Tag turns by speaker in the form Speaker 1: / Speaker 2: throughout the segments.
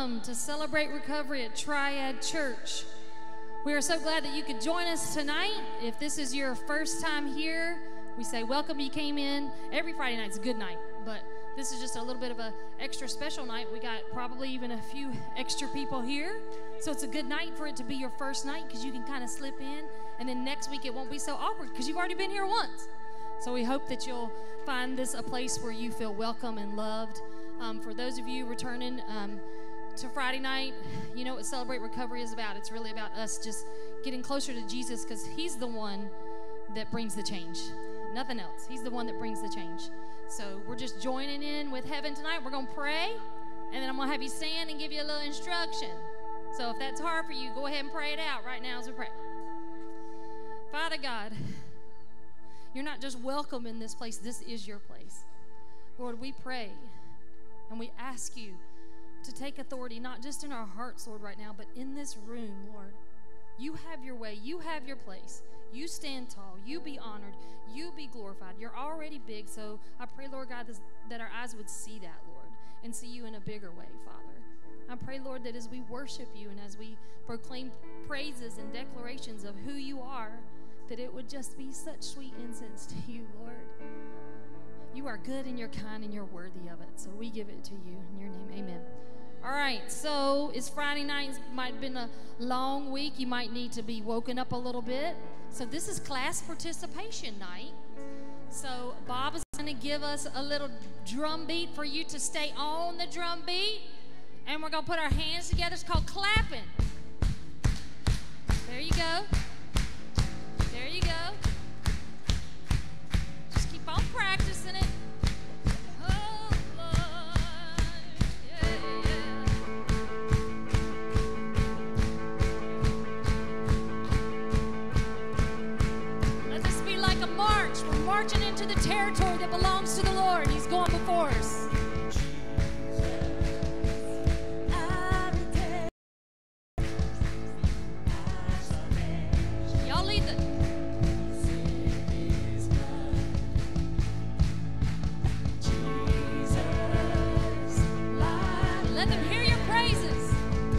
Speaker 1: welcome to Celebrate Recovery at Triad Church. We are so glad that you could join us tonight. If this is your first time here, we say welcome. You came in. Every Friday night's a good night, but this is just a little bit of an extra special night. We got probably even a few extra people here, so it's a good night for it to be your first night because you can kind of slip in, and then next week it won't be so awkward because you've already been here once. So we hope that you'll find this a place where you feel welcome and loved. For those of you returning to Friday night, you know what Celebrate Recovery is about. It's really about us just getting closer to Jesus because he's the one that brings the change. Nothing else. He's the one that brings the change. So we're just joining in with heaven tonight. We're going to pray, and then I'm going to have you stand and give you a little instruction. So if that's hard for you, go ahead and pray it out right now as we pray. Father God, you're not just welcome in this place. This is your place. Lord, we pray and we ask you to take authority, not just in our hearts, Lord, right now, but in this room, Lord. You have your way. You have your place. You stand tall. You be honored. You be glorified. You're already big, so I pray, Lord God, that our eyes would see that, Lord, and see you in a bigger way, Father. I pray, Lord, that as we worship you and as we proclaim praises and declarations of who you are, that it would just be such sweet incense to you, Lord. You are good and you're kind and you're worthy of it, so we give it to you. In your name, amen. All right, so it's Friday night. It might have been a long week. You might need to be woken up a little bit. So this is class participation night. So Bob is going to give us a little drum beat for you to stay on the drum beat. And we're going to put our hands together. It's called clapping. There you go. There you go. Just keep on practicing it. Oh, Lord. Yeah, yeah. Let this be like a march. We're marching into the territory that belongs to the Lord. He's going before us. Y'all lead the... Let them hear your praises.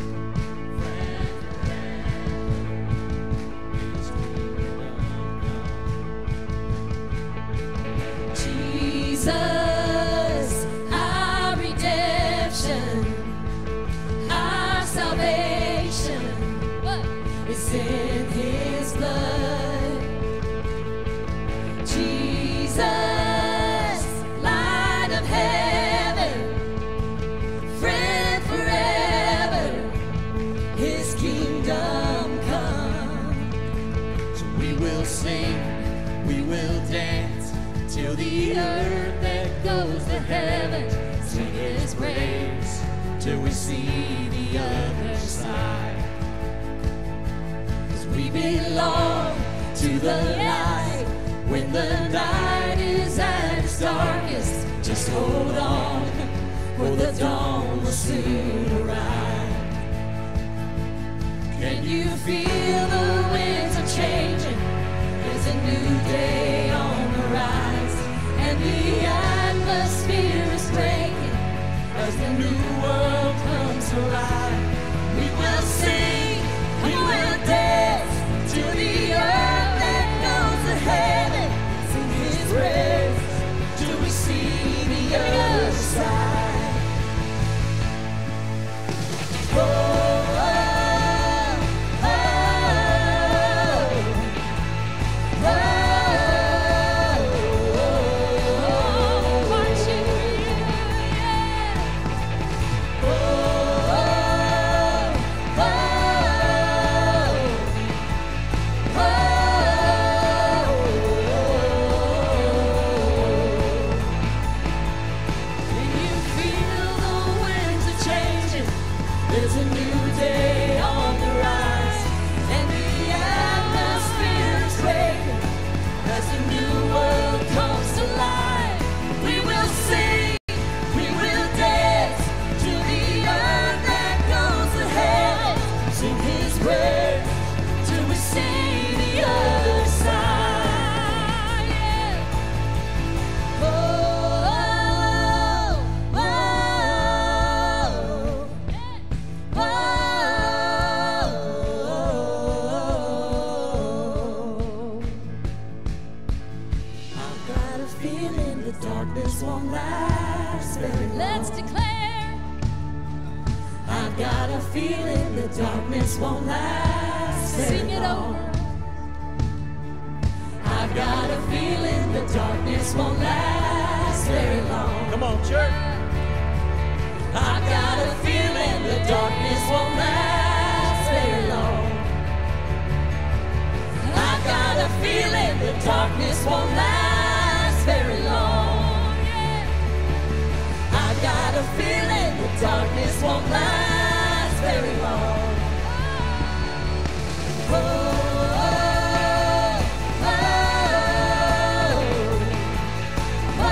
Speaker 1: Jesus, our redemption, our salvation, is in his blood. Jesus, light of heaven, friend forever, his kingdom come.
Speaker 2: So we will sing, we will dance, till the earth that goes to heaven sing his praise, till we see the other side. 'Cause we belong to the light when the night is at its darkest. Just hold on, for the dawn will soon arrive. Can you feel the winds are changing? There's a new day on the rise, and the atmosphere is breaking as the new world comes to life. We will sing, we will dance, till the earth that goes to heaven sing his praise, till we see the other side. Oh. darkness won't last very long.
Speaker 1: Let's declare.
Speaker 2: I've got a feeling the darkness won't last very
Speaker 1: Sing it
Speaker 2: long.
Speaker 1: over.
Speaker 2: I've got a feeling the darkness won't last very long.
Speaker 3: Come on, church.
Speaker 2: I've got a feeling the darkness won't last very long. I've got a feeling the darkness won't last very long. I've got a feeling the darkness won't last very long. Oh, oh, oh,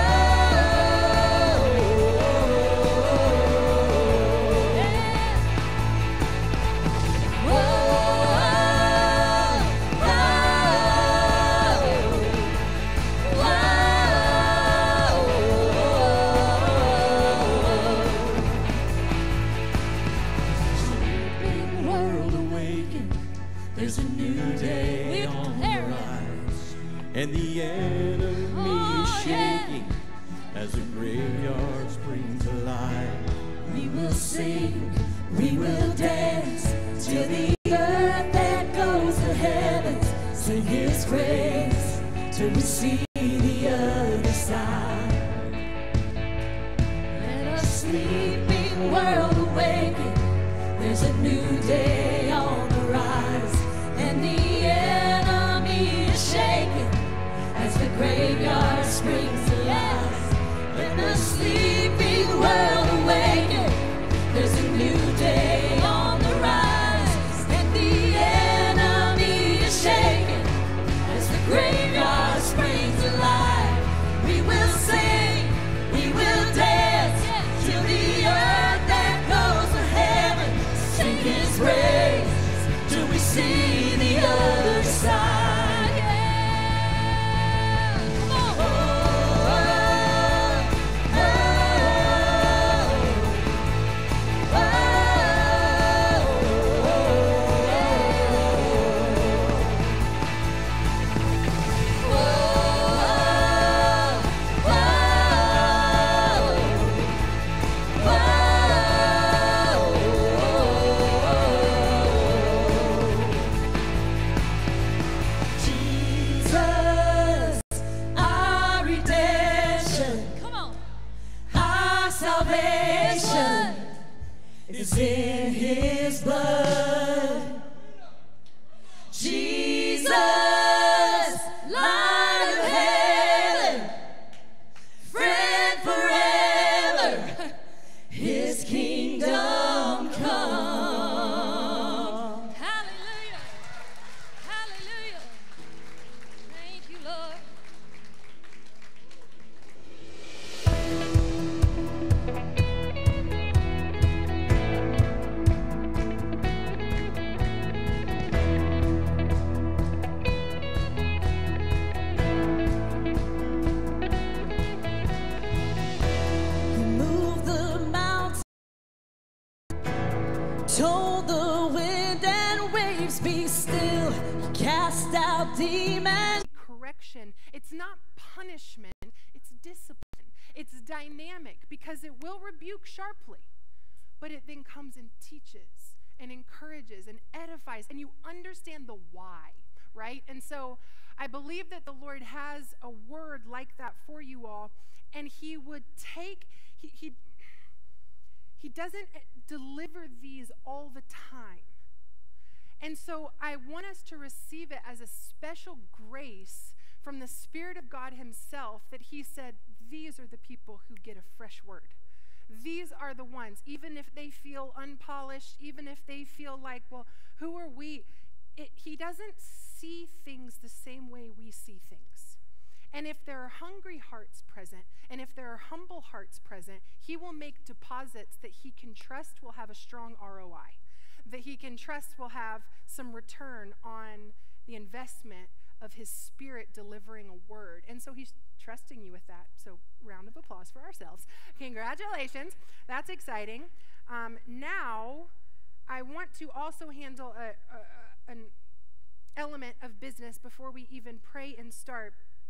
Speaker 2: Sleeping world awaken. There's a new day on the rise.
Speaker 3: And the enemy
Speaker 1: Oh,
Speaker 3: is shaking as the graveyard springs alive.
Speaker 2: We will sing, we will dance till the earth that goes to heavens. Sing His praise till we see the other side. Let a sleeping world awaken. There's a new day on the rise, and the enemy is shaking as the graveyard springs alive. Let the sleeping world awaken. There's a new day on the rise, and the enemy is shaking as the graveyard springs alive. We will sing, we will dance till the earth that goes to heaven. Sing His praise till we see the other side. Yeah. Come on. Oh, oh, oh, Jesus, our redemption,
Speaker 1: Come on.
Speaker 2: our salvation is in His blood. Jesus, light of heaven, friend forever, His kingdom come.
Speaker 1: Hallelujah. Hallelujah. Thank you, Lord.
Speaker 2: You moved the mountain, told the wind and waves be still. You cast out demons.
Speaker 4: Correction. It's not punishment, it's discipline. It's dynamic because it will rebuke sharply, but it then comes and teaches and encourages and edifies, and you understand the why, right? And so I believe that the Lord has a word like that for you all, and He would take, He doesn't deliver these all the time. And so I want us to receive it as a special grace from the Spirit of God Himself, that He said, these are the people who get a fresh word. These are the ones, even if they feel unpolished, even if they feel like, well, who are we? He doesn't see things the same way we see things. And if there are hungry hearts present, and if there are humble hearts present, He will make deposits that He can trust will have a strong ROI, that He can trust will have some return on the investment of His Spirit delivering a word. And so He's trusting you with that. So round of applause for ourselves. Congratulations. That's exciting. Now, I want to also handle an element of business before we even pray and start.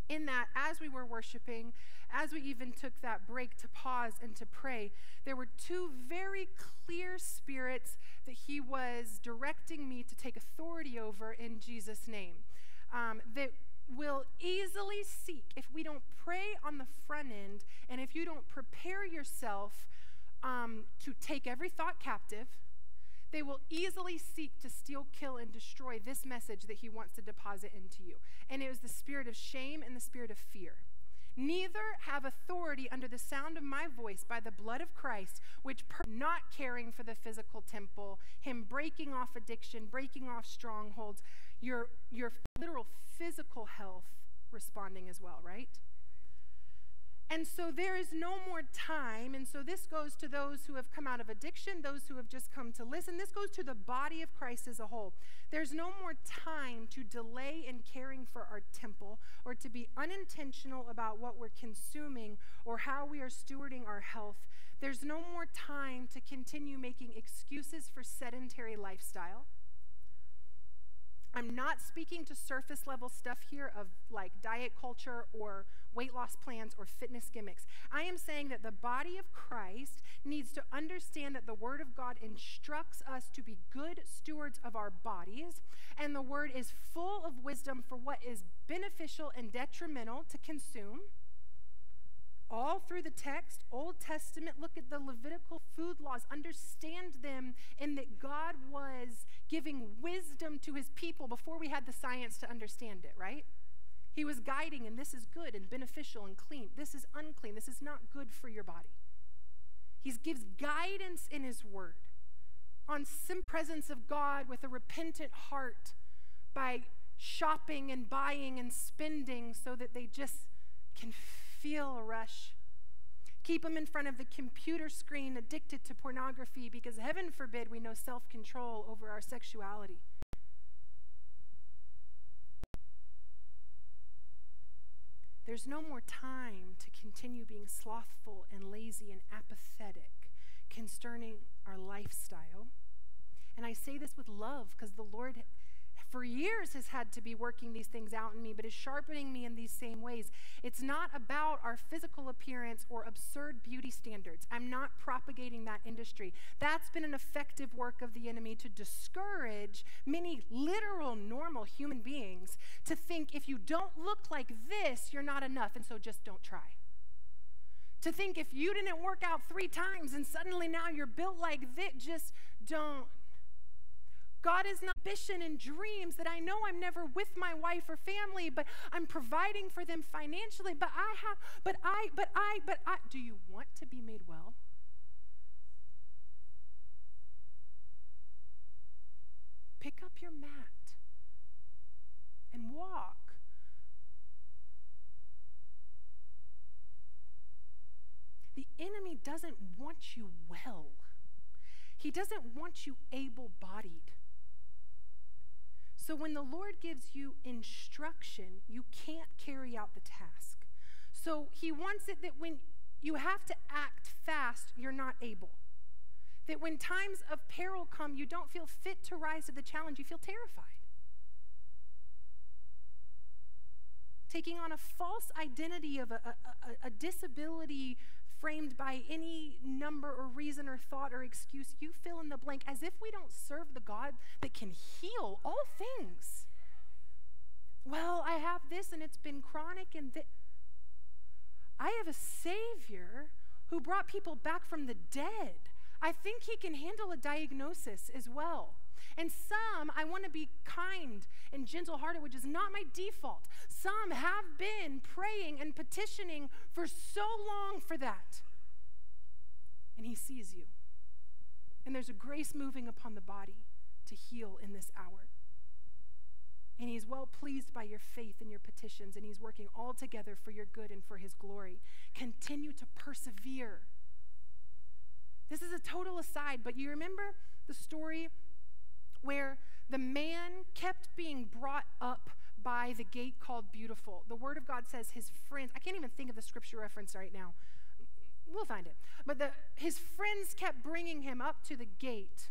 Speaker 4: in that as we were worshiping, as we even took that break to pause and to pray, there were two very clear spirits that he was directing me to take authority over in Jesus' name, that will easily seek, if we don't pray on the front end, and if you don't prepare yourself to take every thought captive, they will easily seek to steal, kill, and destroy this message that he wants to deposit into you. And it was the spirit of shame and the spirit of fear. Neither have authority under the sound of my voice by the blood of Christ, which not caring for the physical temple, him breaking off addiction, breaking off strongholds, your literal physical health responding as well, right? And so there is no more time, and so this goes to those who have come out of addiction, those who have just come to listen. This goes to the body of Christ as a whole. There's no more time to delay in caring for our temple or to be unintentional about what we're consuming or how we are stewarding our health. There's no more time to continue making excuses for sedentary lifestyle. I'm not speaking to surface level stuff here of like diet culture or weight loss plans or fitness gimmicks. I am saying that the body of Christ needs to understand that the Word of God instructs us to be good stewards of our bodies, and the Word is full of wisdom for what is beneficial and detrimental to consume. All through the text, Old Testament, look at the Levitical food laws, understand them in that God was giving wisdom to his people before we had the science to understand it, right? He was guiding, and this is good and beneficial and clean. This is unclean. This is not good for your body. He gives guidance in his word on some presence of God with a repentant heart by shopping and buying and spending so that they just can feel a rush. Keep them in front of the computer screen addicted to pornography because heaven forbid we know self-control over our sexuality. There's no more time to continue being slothful and lazy and apathetic concerning our lifestyle. And I say this with love because the Lord for years has had to be working these things out in me, but is sharpening me in these same ways. It's not about our physical appearance or absurd beauty standards. I'm not propagating that industry. That's been an effective work of the enemy to discourage many literal normal human beings to think if you don't look like this, you're not enough, and so just don't try. To think if you didn't work out 3 times and suddenly now you're built like this, just don't. God is not ambition and dreams that I know I'm never with my wife or family, but I'm providing for them financially. But do you want to be made well? Pick up your mat and walk. The enemy doesn't want you well. He doesn't want you able-bodied. So when the Lord gives you instruction, you can't carry out the task. So he wants it that when you have to act fast, you're not able. That when times of peril come, you don't feel fit to rise to the challenge, you feel terrified. Taking on a false identity of a disability framed by any number or reason or thought or excuse, you fill in the blank, as if we don't serve the God that can heal all things. Well, I have this and it's been chronic and I have a Savior who brought people back from the dead. I think he can handle a diagnosis as well. And some, I want to be kind and gentle-hearted, which is not my default. Some have been praying and petitioning for so long for that. And he sees you. And there's a grace moving upon the body to heal in this hour. And he's well pleased by your faith and your petitions, and he's working all together for your good and for his glory. Continue to persevere. This is a total aside, but you remember the story where the man kept being brought up by the gate called Beautiful. The Word of God says his friends, I can't even think of the scripture reference right now. We'll find it. But his friends kept bringing him up to the gate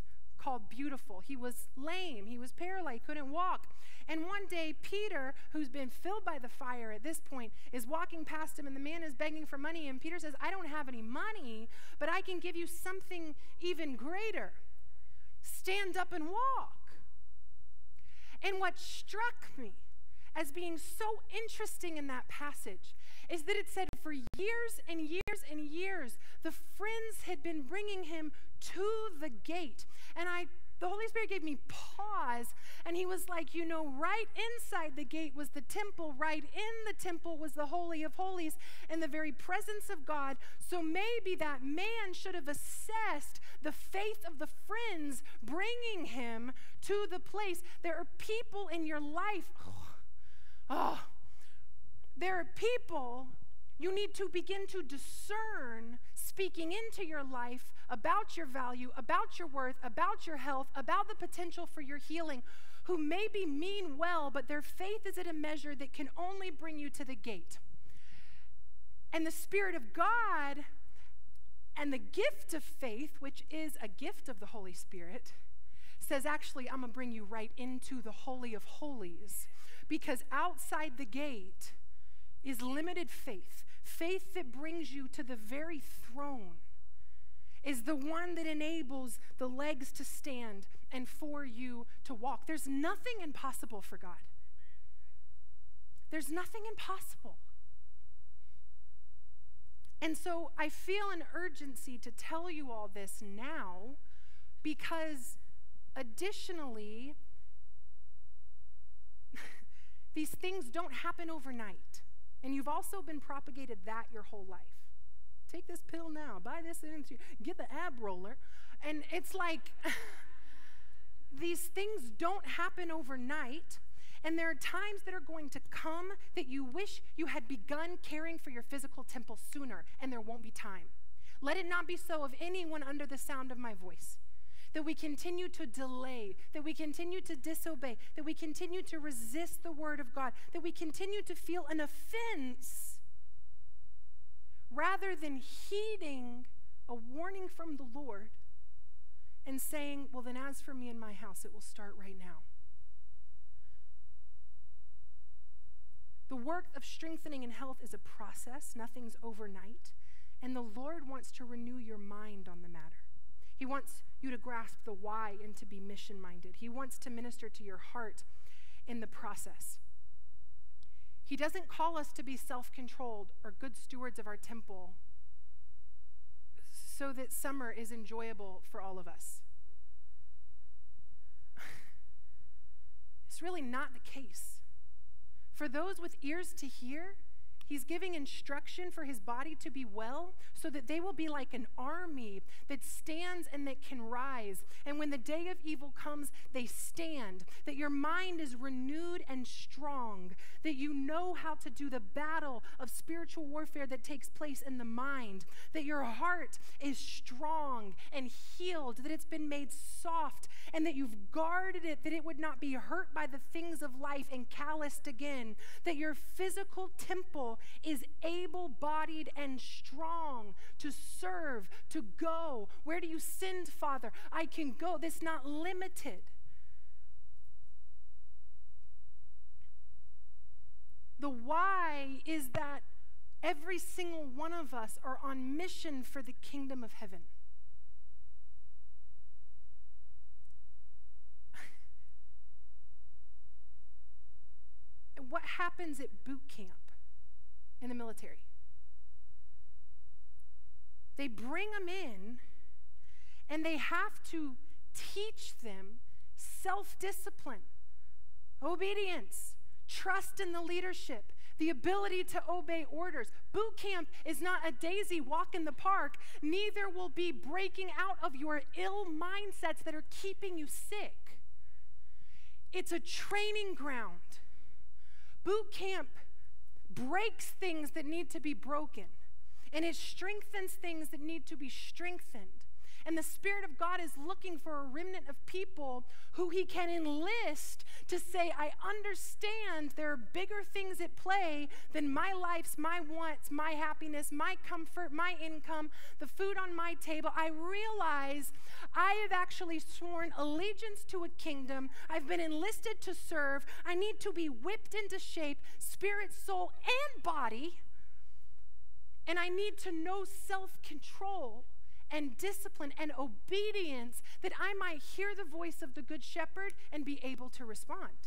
Speaker 4: called Beautiful. He was lame. He was paralyzed, couldn't walk. And one day, Peter, who's been filled by the fire at this point, is walking past him, and the man is begging for money. And Peter says, I don't have any money, but I can give you something even greater. Stand up and walk. And what struck me as being so interesting in that passage is that it said for years and years and years, the friends had been bringing him to the gate. And the Holy Spirit gave me pause, and he was like, you know, right inside the gate was the temple, right in the temple was the Holy of Holies and the very presence of God. So maybe that man should have assessed the faith of the friends bringing him to the place. There are people in your life, there are people you need to begin to discern speaking into your life about your value, about your worth, about your health, about the potential for your healing, who maybe mean well, but their faith is at a measure that can only bring you to the gate. And the Spirit of God and the gift of faith, which is a gift of the Holy Spirit, says, actually, I'm going to bring you right into the Holy of Holies, because outside the gate is limited faith. Faith that brings you to the very throne is the one that enables the legs to stand and for you to walk. There's nothing impossible for God. There's nothing impossible. And so I feel an urgency to tell you all this now, because additionally, these things don't happen overnight. And you've also been propagated that your whole life. Take this pill now, buy this, and get the ab roller. And it's like, these things don't happen overnight. And there are times that are going to come that you wish you had begun caring for your physical temple sooner, and there won't be time. Let it not be so of anyone under the sound of my voice, that we continue to delay, that we continue to disobey, that we continue to resist the word of God, that we continue to feel an offense rather than heeding a warning from the Lord and saying, well, then as for me and my house, it will start right now. The work of strengthening and health is a process. Nothing's overnight. And the Lord wants to renew your mind on the matter. He wants you to grasp the why and to be mission-minded. He wants to minister to your heart in the process. He doesn't call us to be self-controlled or good stewards of our temple so that summer is enjoyable for all of us. It's really not the case. For those with ears to hear, he's giving instruction for his body to be well so that they will be like an army that stands and that can rise. And when the day of evil comes, they stand. That your mind is renewed and strong. That you know how to do the battle of spiritual warfare that takes place in the mind. That your heart is strong and healed. That it's been made soft. And that you've guarded it, that it would not be hurt by the things of life and calloused again. That your physical temple is able-bodied and strong to serve, to go. Where do you send, Father? I can go. That's not limited. The why is that every single one of us are on mission for the kingdom of heaven. What happens at boot camp in the military? They bring them in and they have to teach them self-discipline, obedience, trust in the leadership, the ability to obey orders. Boot camp is not a daisy walk in the park. Neither will be breaking out of your ill mindsets that are keeping you sick. It's a training ground. Boot camp breaks things that need to be broken, and it strengthens things that need to be strengthened. And the Spirit of God is looking for a remnant of people who he can enlist to say, I understand there are bigger things at play than my life's, my wants, my happiness, my comfort, my income, the food on my table. I realize I have actually sworn allegiance to a kingdom. I've been enlisted to serve. I need to be whipped into shape, spirit, soul, and body. And I need to know self-control and discipline and obedience that I might hear the voice of the Good Shepherd and be able to respond.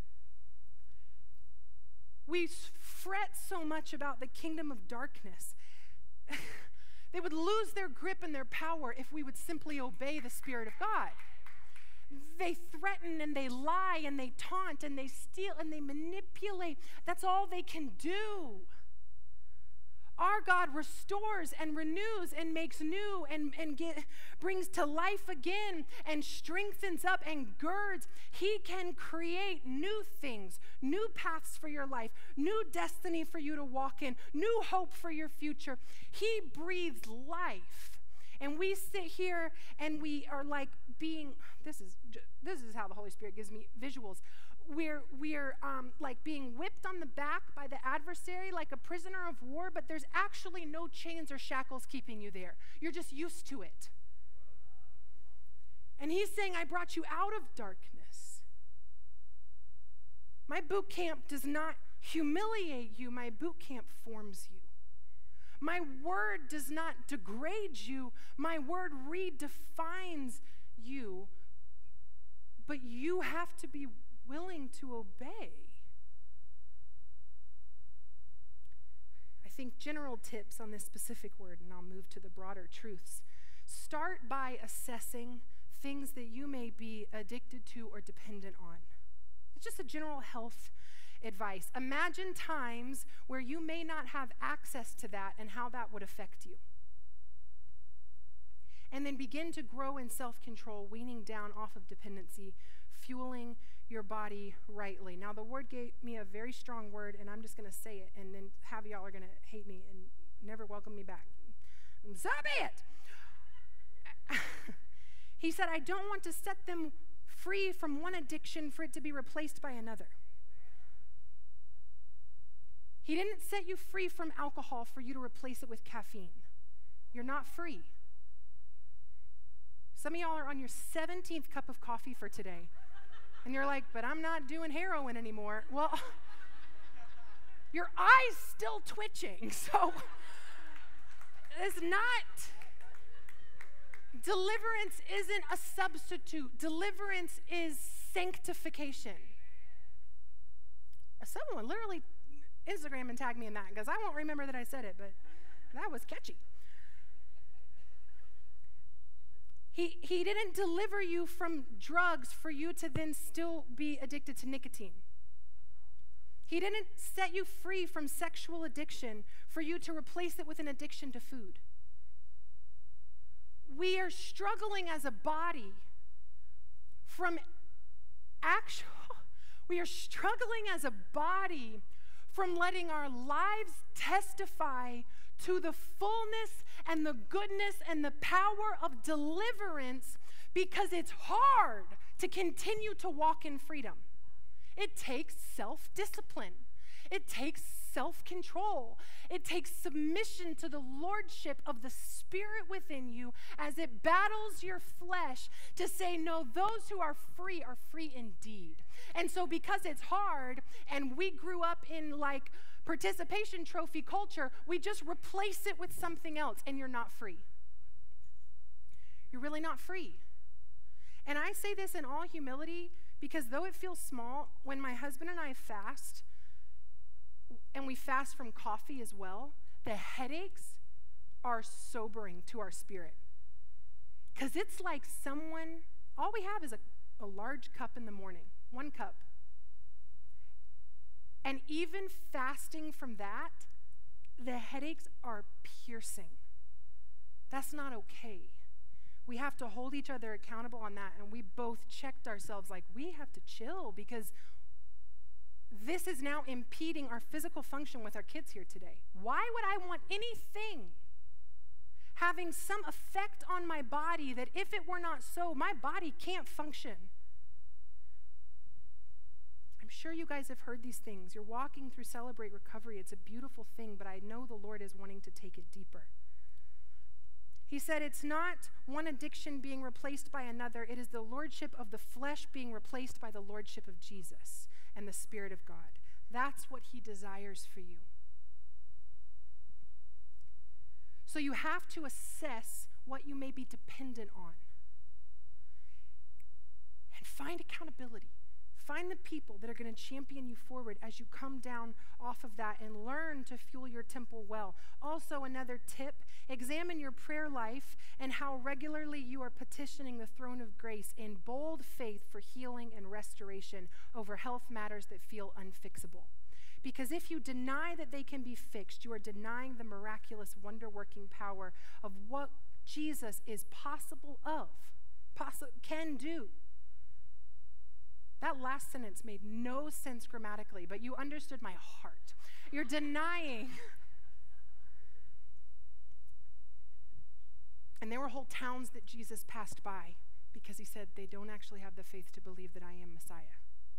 Speaker 4: We fret so much about the kingdom of darkness. They would lose their grip and their power if we would simply obey the Spirit of God. They threaten and they lie and they taunt and they steal and they manipulate. That's all they can do. Our God restores and renews and makes new and brings to life again and strengthens up and girds. He can create new things, new paths for your life, new destiny for you to walk in, new hope for your future. He breathes life. And we sit here and we are like being, this is how the Holy Spirit gives me visuals. We're like being whipped on the back by the adversary like a prisoner of war, but there's actually no chains or shackles keeping you there. You're just used to it. And he's saying, I brought you out of darkness. My boot camp does not humiliate you. My boot camp forms you. My word does not degrade you. My word redefines you. But you have to be willing to obey. I think general tips on this specific word, and I'll move to the broader truths. Start by assessing things that you may be addicted to or dependent on. It's just a general health advice. Imagine times where you may not have access to that and how that would affect you. And then begin to grow in self-control, weaning down off of dependency, fueling your body rightly. Now, the word gave me a very strong word, and I'm just going to say it, and then half of y'all are going to hate me and never welcome me back. So be it. He said, I don't want to set them free from one addiction for it to be replaced by another. He didn't set you free from alcohol for you to replace it with caffeine. You're not free. Some of y'all are on your 17th cup of coffee for today. And you're like, but I'm not doing heroin anymore. Well, your eye's still twitching. So it's not. Deliverance isn't a substitute. Deliverance is sanctification. Someone literally Instagram and tag me in that because I won't remember that I said it, but that was catchy. He didn't deliver you from drugs for you to then still be addicted to nicotine. He didn't set you free from sexual addiction for you to replace it with an addiction to food. We are struggling as a body from letting our lives testify to the fullness and the goodness and the power of deliverance, because it's hard to continue to walk in freedom. It takes self-discipline. It takes self-control. It takes submission to the lordship of the Spirit within you as it battles your flesh to say, no, those who are free indeed. And so because it's hard and we grew up in like participation trophy culture, we just replace it with something else, and you're not free. You're really not free. And I say this in all humility because though it feels small, when my husband and I fast, and we fast from coffee as well, the headaches are sobering to our spirit. Because it's like all we have is a large cup in the morning, 1 cup. And even fasting from that, the headaches are piercing. That's not okay. We have to hold each other accountable on that, and we both checked ourselves like, we have to chill because this is now impeding our physical function with our kids here today. Why would I want anything having some effect on my body that if it were not so, my body can't function. I'm sure you guys have heard these things. You're walking through Celebrate Recovery. It's a beautiful thing, but I know the Lord is wanting to take it deeper. He said it's not one addiction being replaced by another. It is the lordship of the flesh being replaced by the lordship of Jesus and the Spirit of God. That's what he desires for you. So you have to assess what you may be dependent on. And find accountability. Find the people that are going to champion you forward as you come down off of that and learn to fuel your temple well. Also, another tip, examine your prayer life and how regularly you are petitioning the throne of grace in bold faith for healing and restoration over health matters that feel unfixable. Because if you deny that they can be fixed, you are denying the miraculous, wonder-working power of what Jesus is can do. That last sentence made no sense grammatically, but you understood my heart. You're denying. And there were whole towns that Jesus passed by because he said they don't actually have the faith to believe that I am Messiah.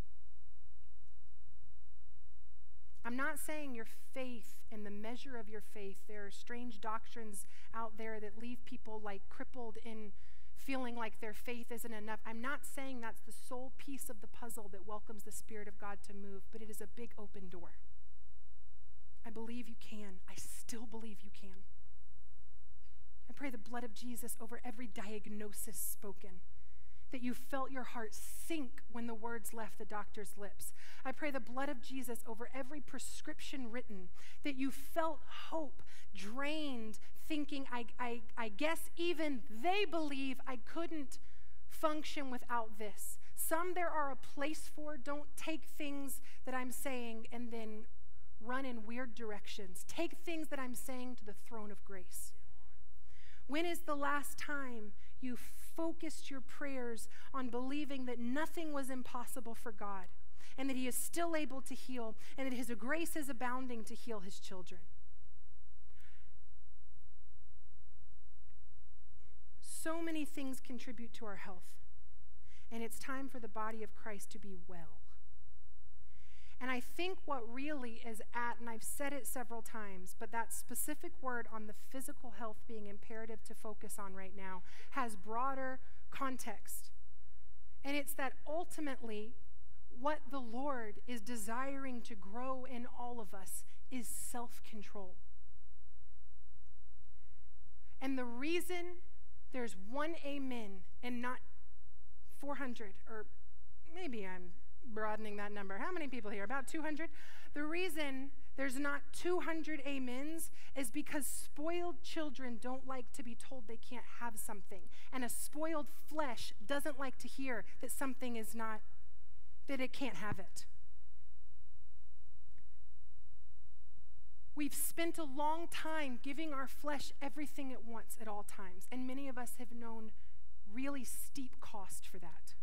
Speaker 4: I'm not saying your faith and the measure of your faith, there are strange doctrines out there that leave people like crippled in feeling like their faith isn't enough. I'm not saying that's the sole piece of the puzzle that welcomes the Spirit of God to move, but it is a big open door. I believe you can. I still believe you can. I pray the blood of Jesus over every diagnosis spoken, that you felt your heart sink when the words left the doctor's lips. I pray the blood of Jesus over every prescription written, that you felt hope drained, thinking, I guess even they believe I couldn't function without this. Some there are a place for. Don't take things that I'm saying and then run in weird directions. Take things that I'm saying to the throne of grace. When is the last time you focused your prayers on believing that nothing was impossible for God and that he is still able to heal and that his grace is abounding to heal his children? So many things contribute to our health, and it's time for the body of Christ to be well. And I think what really is at, and I've said it several times, but that specific word on the physical health being imperative to focus on right now has broader context. And it's that ultimately what the Lord is desiring to grow in all of us is self-control. And the reason there's one amen and not 400, or maybe I'm broadening that number. How many people here? About 200? The reason there's not 200 amens is because spoiled children don't like to be told they can't have something. And a spoiled flesh doesn't like to hear that something is not, that it can't have it. We've spent a long time giving our flesh everything it wants at all times, and many of us have known really steep cost for that.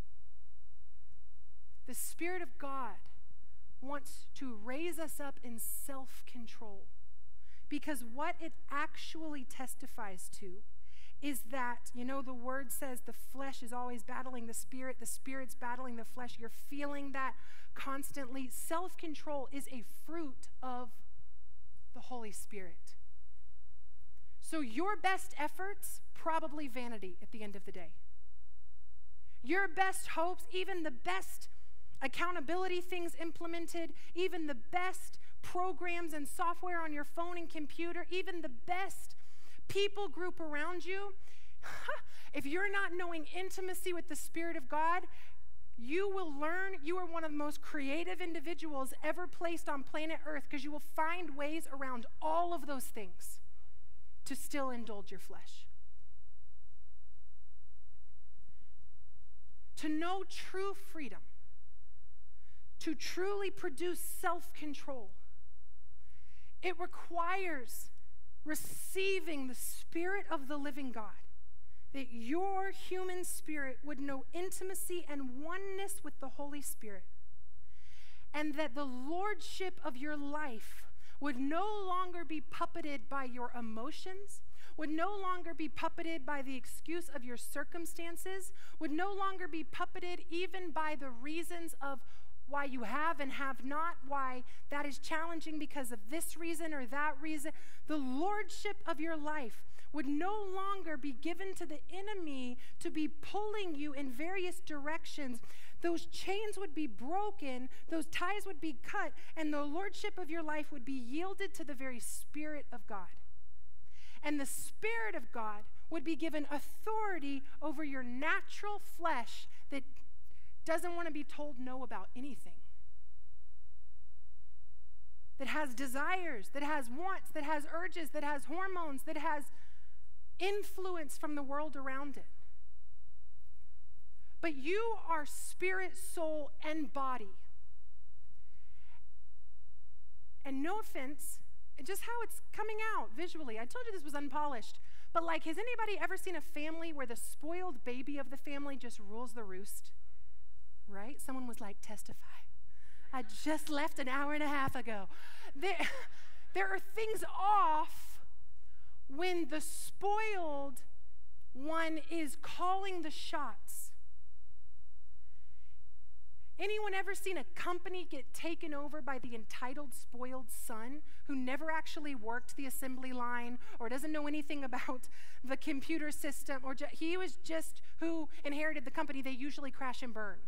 Speaker 4: The Spirit of God wants to raise us up in self-control, because what it actually testifies to is that, you know, the word says the flesh is always battling the spirit's battling the flesh. You're feeling that constantly. Self-control is a fruit of the Holy Spirit. So your best efforts, probably vanity at the end of the day. Your best hopes, even the best accountability things implemented, even the best programs and software on your phone and computer, even the best people group around you, if you're not knowing intimacy with the Spirit of God, you will learn you are one of the most creative individuals ever placed on planet Earth, because you will find ways around all of those things to still indulge your flesh. To know true freedom, to truly produce self-control, it requires receiving the Spirit of the living God, that your human spirit would know intimacy and oneness with the Holy Spirit, and that the lordship of your life would no longer be puppeted by your emotions, would no longer be puppeted by the excuse of your circumstances, would no longer be puppeted even by the reasons of why you have and have not, why that is challenging because of this reason or that reason. The lordship of your life would no longer be given to the enemy to be pulling you in various directions. Those chains would be broken, those ties would be cut, and the lordship of your life would be yielded to the very Spirit of God. And the Spirit of God would be given authority over your natural flesh that doesn't want to be told no about anything, that has desires, that has wants, that has urges, that has hormones, that has influence from the world around it. But you are spirit, soul, and body. And no offense, just how it's coming out visually. I told you this was unpolished. But like, has anybody ever seen a family where the spoiled baby of the family just rules the roost? Right? Someone was like, testify. I just left an hour and a half ago. There are things off when the spoiled one is calling the shots. Anyone ever seen a company get taken over by the entitled spoiled son who never actually worked the assembly line or doesn't know anything about the computer system, or he was just who inherited the company? They usually crash and burn.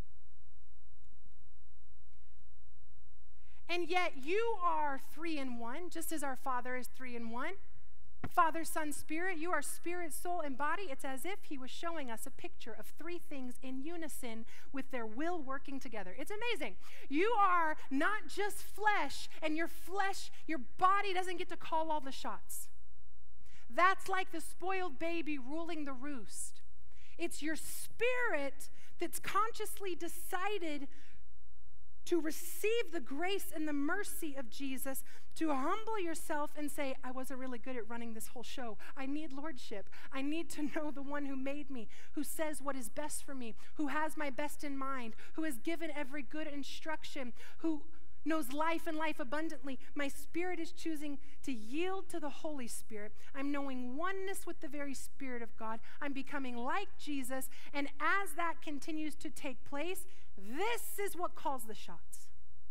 Speaker 4: And yet you are 3 in 1, just as our Father is 3 in 1. Father, Son, Spirit, you are spirit, soul, and body. It's as if he was showing us a picture of 3 things in unison with their will working together. It's amazing. You are not just flesh, and your body doesn't get to call all the shots. That's like the spoiled baby ruling the roost. It's your spirit that's consciously decided to receive the grace and the mercy of Jesus, to humble yourself and say, I wasn't really good at running this whole show. I need lordship. I need to know the one who made me, who says what is best for me, who has my best in mind, who has given every good instruction, who knows life and life abundantly. My spirit is choosing to yield to the Holy Spirit. I'm knowing oneness with the very Spirit of God. I'm becoming like Jesus. And as that continues to take place, this is what calls the shots.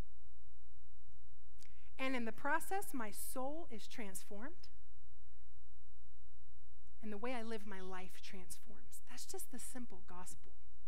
Speaker 4: And in the process, my soul is transformed. And the way I live my life transforms. That's just the simple gospel.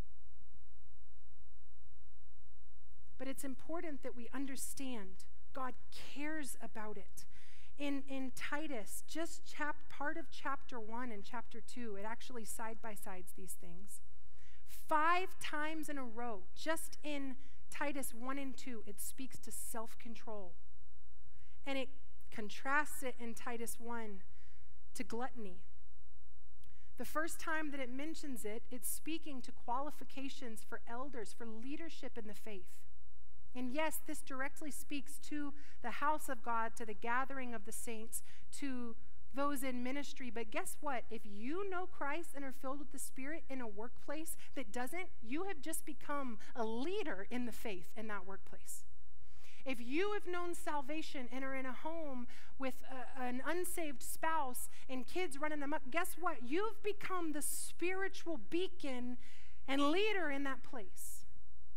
Speaker 4: But it's important that we understand God cares about it. In Titus, just part of chapter 1 and chapter 2, it actually side-by-sides these things. 5 times in a row, just in Titus 1 and 2, it speaks to self-control. And it contrasts it in Titus 1 to gluttony. The first time that it mentions it, it's speaking to qualifications for elders, for leadership in the faith. And yes, this directly speaks to the house of God, to the gathering of the saints, to those in ministry. But guess what? If you know Christ and are filled with the Spirit in a workplace that doesn't, you have just become a leader in the faith in that workplace. If you have known salvation and are in a home with an unsaved spouse and kids running amok, guess what? You've become the spiritual beacon and leader in that place.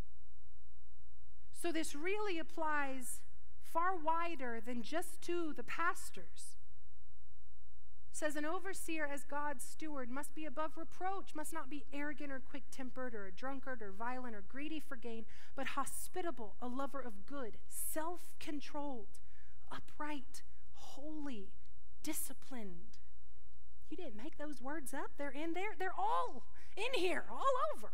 Speaker 4: So this really applies far wider than just to the pastors. It says an overseer as God's steward must be above reproach, must not be arrogant or quick-tempered or a drunkard or violent or greedy for gain, but hospitable, a lover of good, self-controlled, upright, holy, disciplined. You didn't make those words up. They're in there. They're all in here, all over.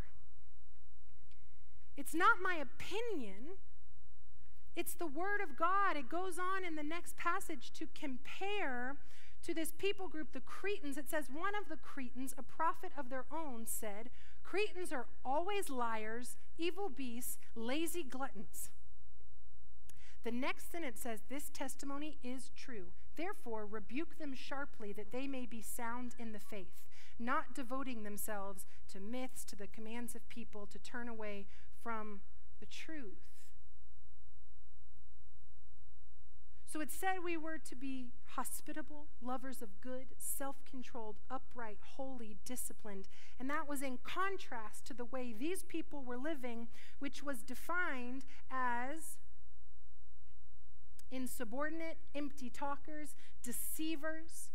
Speaker 4: It's not my opinion. It's the word of God. It goes on in the next passage to compare to this people group, the Cretans. It says, one of the Cretans, a prophet of their own, said, Cretans are always liars, evil beasts, lazy gluttons. The next sentence says, this testimony is true. Therefore, rebuke them sharply that they may be sound in the faith, not devoting themselves to myths, to the commands of people, to turn away from the truth. So it said we were to be hospitable, lovers of good, self-controlled, upright, holy, disciplined. And that was in contrast to the way these people were living, which was defined as insubordinate, empty talkers, deceivers,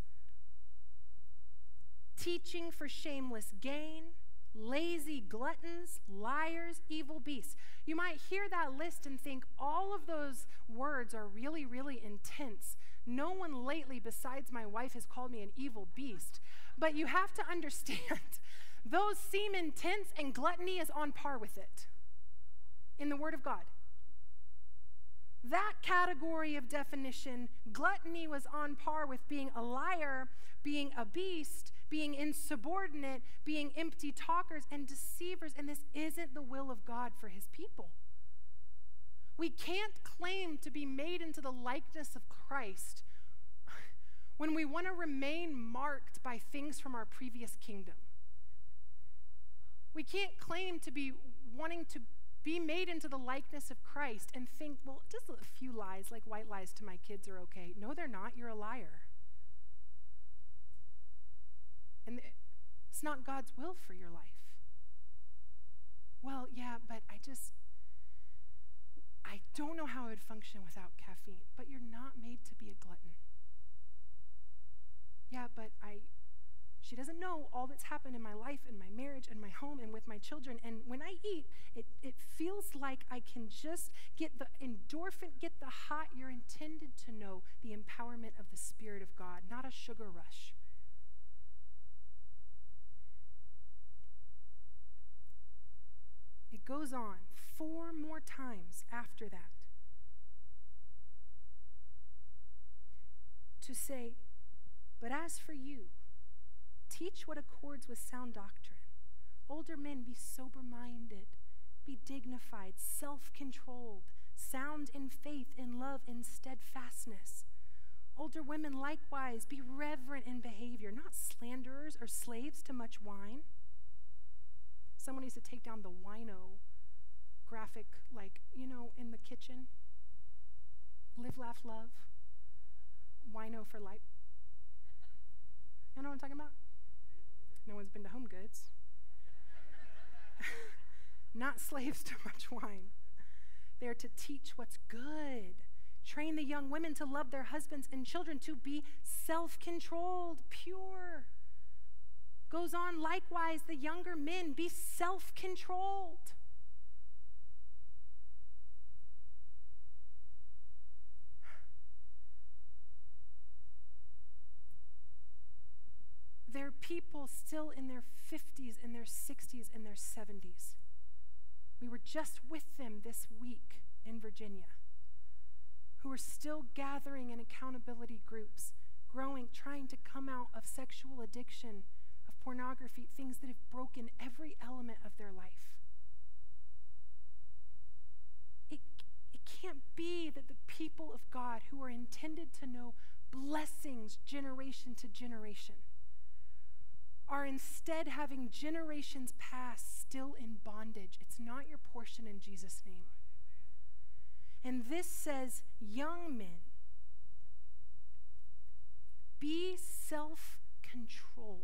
Speaker 4: teaching for shameless gain, lazy gluttons, liars, evil beasts. You might hear that list and think all of those words are really, really intense. No one lately besides my wife has called me an evil beast. But you have to understand, those seem intense, and gluttony is on par with it in the Word of God. That category of definition, gluttony was on par with being a liar, being a beast, being insubordinate, being empty talkers and deceivers, and this isn't the will of God for his people. We can't claim to be made into the likeness of Christ when we want to remain marked by things from our previous kingdom. We can't claim to be wanting to be made into the likeness of Christ and think, well, just a few lies, like white lies to my kids are okay. No, they're not. You're a liar. And it's not God's will for your life. Well, yeah, but I don't know how I would function without caffeine. But you're not made to be a glutton. Yeah, but she doesn't know all that's happened in my life, in my marriage, and my home, and with my children. And when I eat, it feels like I can just get the endorphin, get the high. You're intended to know the empowerment of the Spirit of God, not a sugar rush. It goes on 4 more times after that to say, but as for you, teach what accords with sound doctrine. Older men, be sober-minded, be dignified, self-controlled, sound in faith, in love, in steadfastness. Older women, likewise, be reverent in behavior, not slanderers or slaves to much wine. Someone needs to take down the wino graphic, like, in the kitchen. Live, laugh, love. Wino for life. You know what I'm talking about? No one's been to Home Goods. Not slaves to much wine. They're to teach what's good. Train the young women to love their husbands and children, to be self-controlled, pure. Goes on, likewise, the younger men, be self-controlled. There are people still in their 50s and their 60s and their 70s. We were just with them this week in Virginia, who are still gathering in accountability groups, growing, trying to come out of sexual addiction, of pornography, things that have broken every element of their life. It can't be that the people of God, who are intended to know blessings generation to generation, are instead having generations past still in bondage. It's not your portion in Jesus' name. And this says, young men, be self-controlled.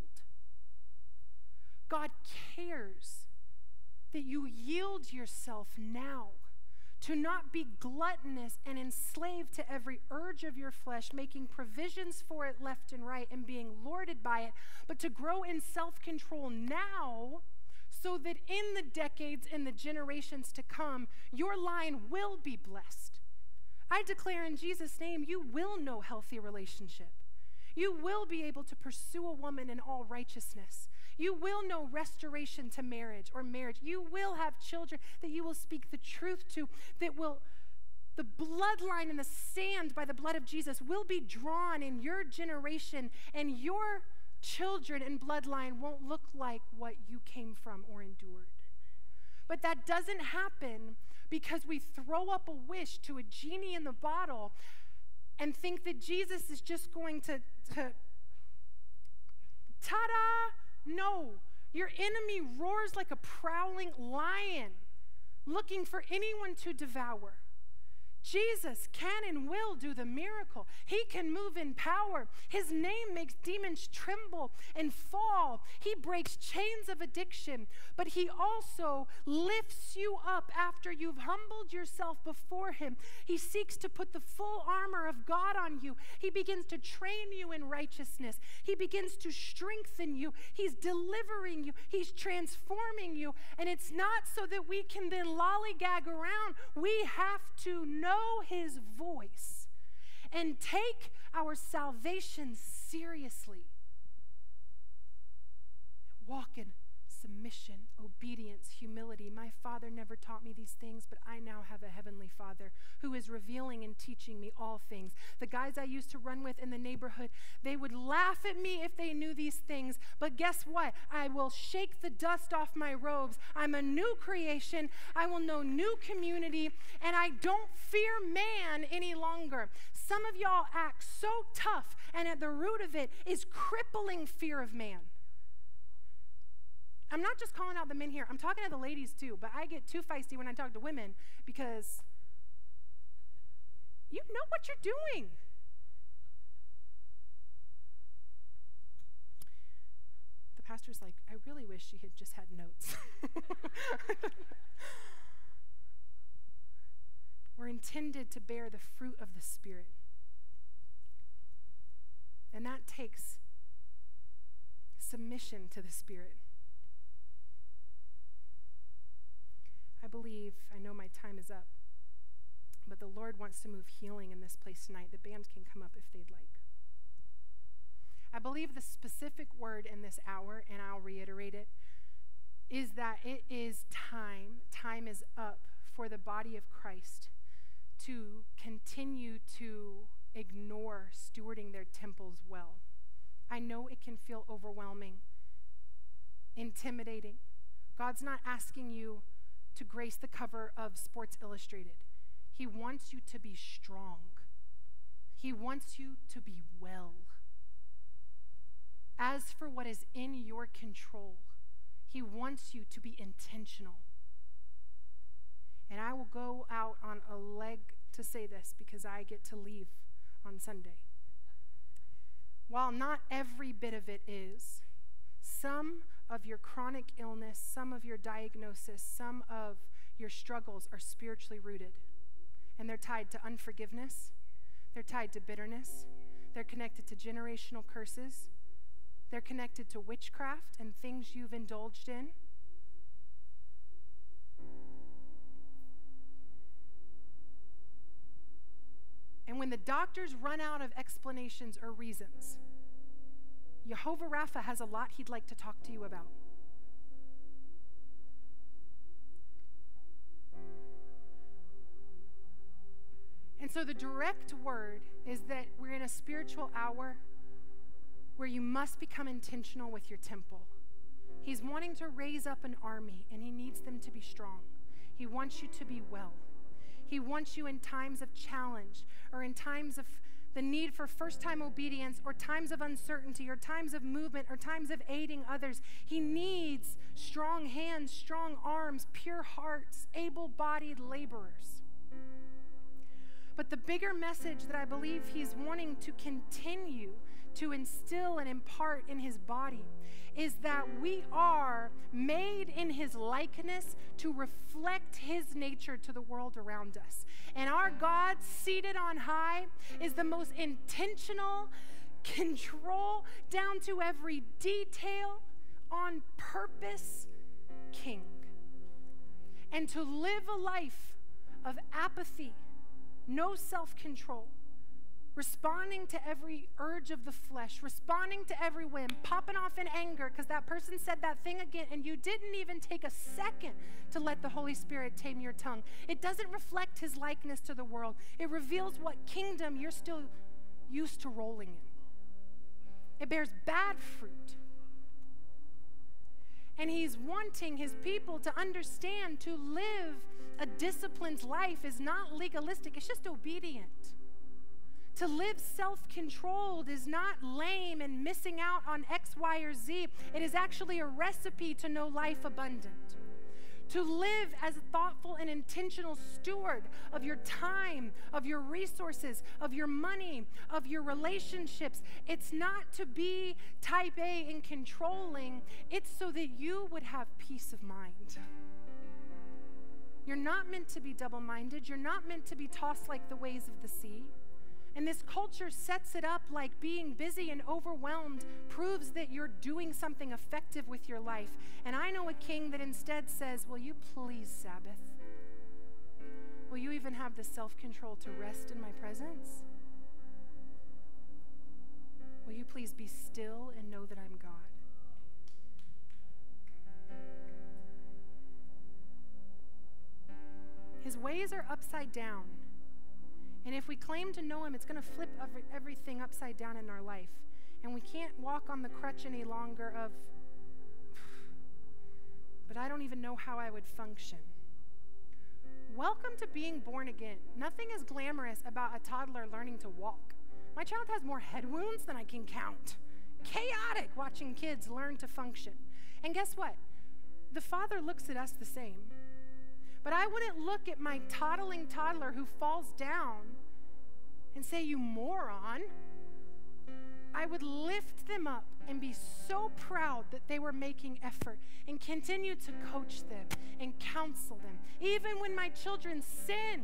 Speaker 4: God cares that you yield yourself now to not be gluttonous and enslaved to every urge of your flesh, making provisions for it left and right and being lorded by it, but to grow in self-control now so that in the decades and the generations to come, your line will be blessed. I declare in Jesus' name, you will know healthy relationship. You will be able to pursue a woman in all righteousness. You will know restoration to marriage or marriage. You will have children that you will speak the truth to, that will, the bloodline in the sand by the blood of Jesus will be drawn in your generation, and your children and bloodline won't look like what you came from or endured. But that doesn't happen because we throw up a wish to a genie in the bottle and think that Jesus is just going to ta-da! No, your enemy roars like a prowling lion, looking for anyone to devour. Jesus can and will do the miracle. He can move in power. His name makes demons tremble and fall. He breaks chains of addiction, but he also lifts you up after you've humbled yourself before him. He seeks to put the full armor of God on you. He begins to train you in righteousness. He begins to strengthen you. He's delivering you. He's transforming you. And it's not so that we can then lollygag around. We have to know his voice and take our salvation seriously. Walk in submission, obedience, humility. My Father never taught me these things, but I now have a heavenly Father who is revealing and teaching me all things. The guys I used to run with in the neighborhood, they would laugh at me if they knew these things, but guess what? I will shake the dust off my robes. I'm a new creation. I will know new community, and I don't fear man any longer. Some of y'all act so tough, and at the root of it is crippling fear of man. I'm not just calling out the men here. I'm talking to the ladies too, but I get too feisty when I talk to women because you know what you're doing. The pastor's like, I really wish she had just had notes. We're intended to bear the fruit of the Spirit. And that takes submission to the Spirit. I know my time is up, but the Lord wants to move healing in this place tonight. The band can come up if they'd like. I believe the specific word in this hour, and I'll reiterate it, is that it is time is up for the body of Christ to continue to ignore stewarding their temples well. I know it can feel overwhelming, intimidating. God's not asking you to grace the cover of Sports Illustrated. He wants you to be strong. He wants you to be well. As for what is in your control, he wants you to be intentional. And I will go out on a leg to say this because I get to leave on Sunday. While not every bit of it is, some of your chronic illness, some of your diagnosis, some of your struggles are spiritually rooted. And they're tied to unforgiveness. They're tied to bitterness. They're connected to generational curses. They're connected to witchcraft and things you've indulged in. And when the doctors run out of explanations or reasons, Jehovah Rapha has a lot he'd like to talk to you about. And so the direct word is that we're in a spiritual hour where you must become intentional with your temple. He's wanting to raise up an army, and he needs them to be strong. He wants you to be well. He wants you in times of challenge or in times of the need for first-time obedience or times of uncertainty or times of movement or times of aiding others. He needs strong hands, strong arms, pure hearts, able-bodied laborers. But the bigger message that I believe he's wanting to continue to instill and impart in his body is that we are made in his likeness to reflect his nature to the world around us. And our God, seated on high, is the most intentional, control down to every detail, on purpose king. And to live a life of apathy, no self-control, responding to every urge of the flesh, responding to every whim, popping off in anger because that person said that thing again and you didn't even take a second to let the Holy Spirit tame your tongue. It doesn't reflect his likeness to the world. It reveals what kingdom you're still used to rolling in. It bears bad fruit. And he's wanting his people to understand to live a disciplined life is not legalistic, it's just obedient. To live self-controlled is not lame and missing out on X, Y, or Z. It is actually a recipe to know life abundant. to live as a thoughtful and intentional steward of your time, of your resources, of your money, of your relationships. It's not to be type A and controlling. It's so that you would have peace of mind. You're not meant to be double-minded. You're not meant to be tossed like the waves of the sea. And this culture sets it up like being busy and overwhelmed proves that you're doing something effective with your life. And I know a king that instead says, will you please Sabbath? Will you even have the self-control to rest in my presence? Will you please be still and know that I'm God? His ways are upside down. And if we claim to know him, it's going to flip everything upside down in our life. And we can't walk on the crutch any longer of, but I don't even know how I would function. Welcome to being born again. Nothing is glamorous about a toddler learning to walk. My child has more head wounds than I can count. Chaotic watching kids learn to function. And guess what? The Father looks at us the same. But I wouldn't look at my toddling toddler who falls down and say, you moron. I would lift them up and be so proud that they were making effort and continue to coach them and counsel them. Even when my children sin,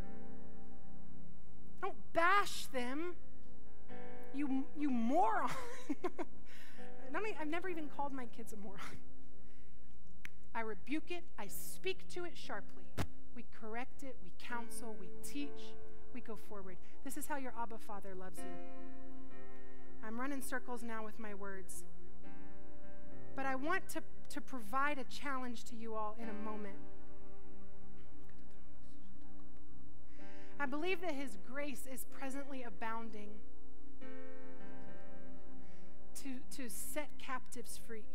Speaker 4: don't bash them. You moron. I've never even called my kids a moron. I rebuke it, I speak to it sharply. We correct it, we counsel, we teach, we go forward. This is how your Abba Father loves you. I'm running circles now with my words. But I want to provide a challenge to you all in a moment. I believe that his grace is presently abounding to set captives free.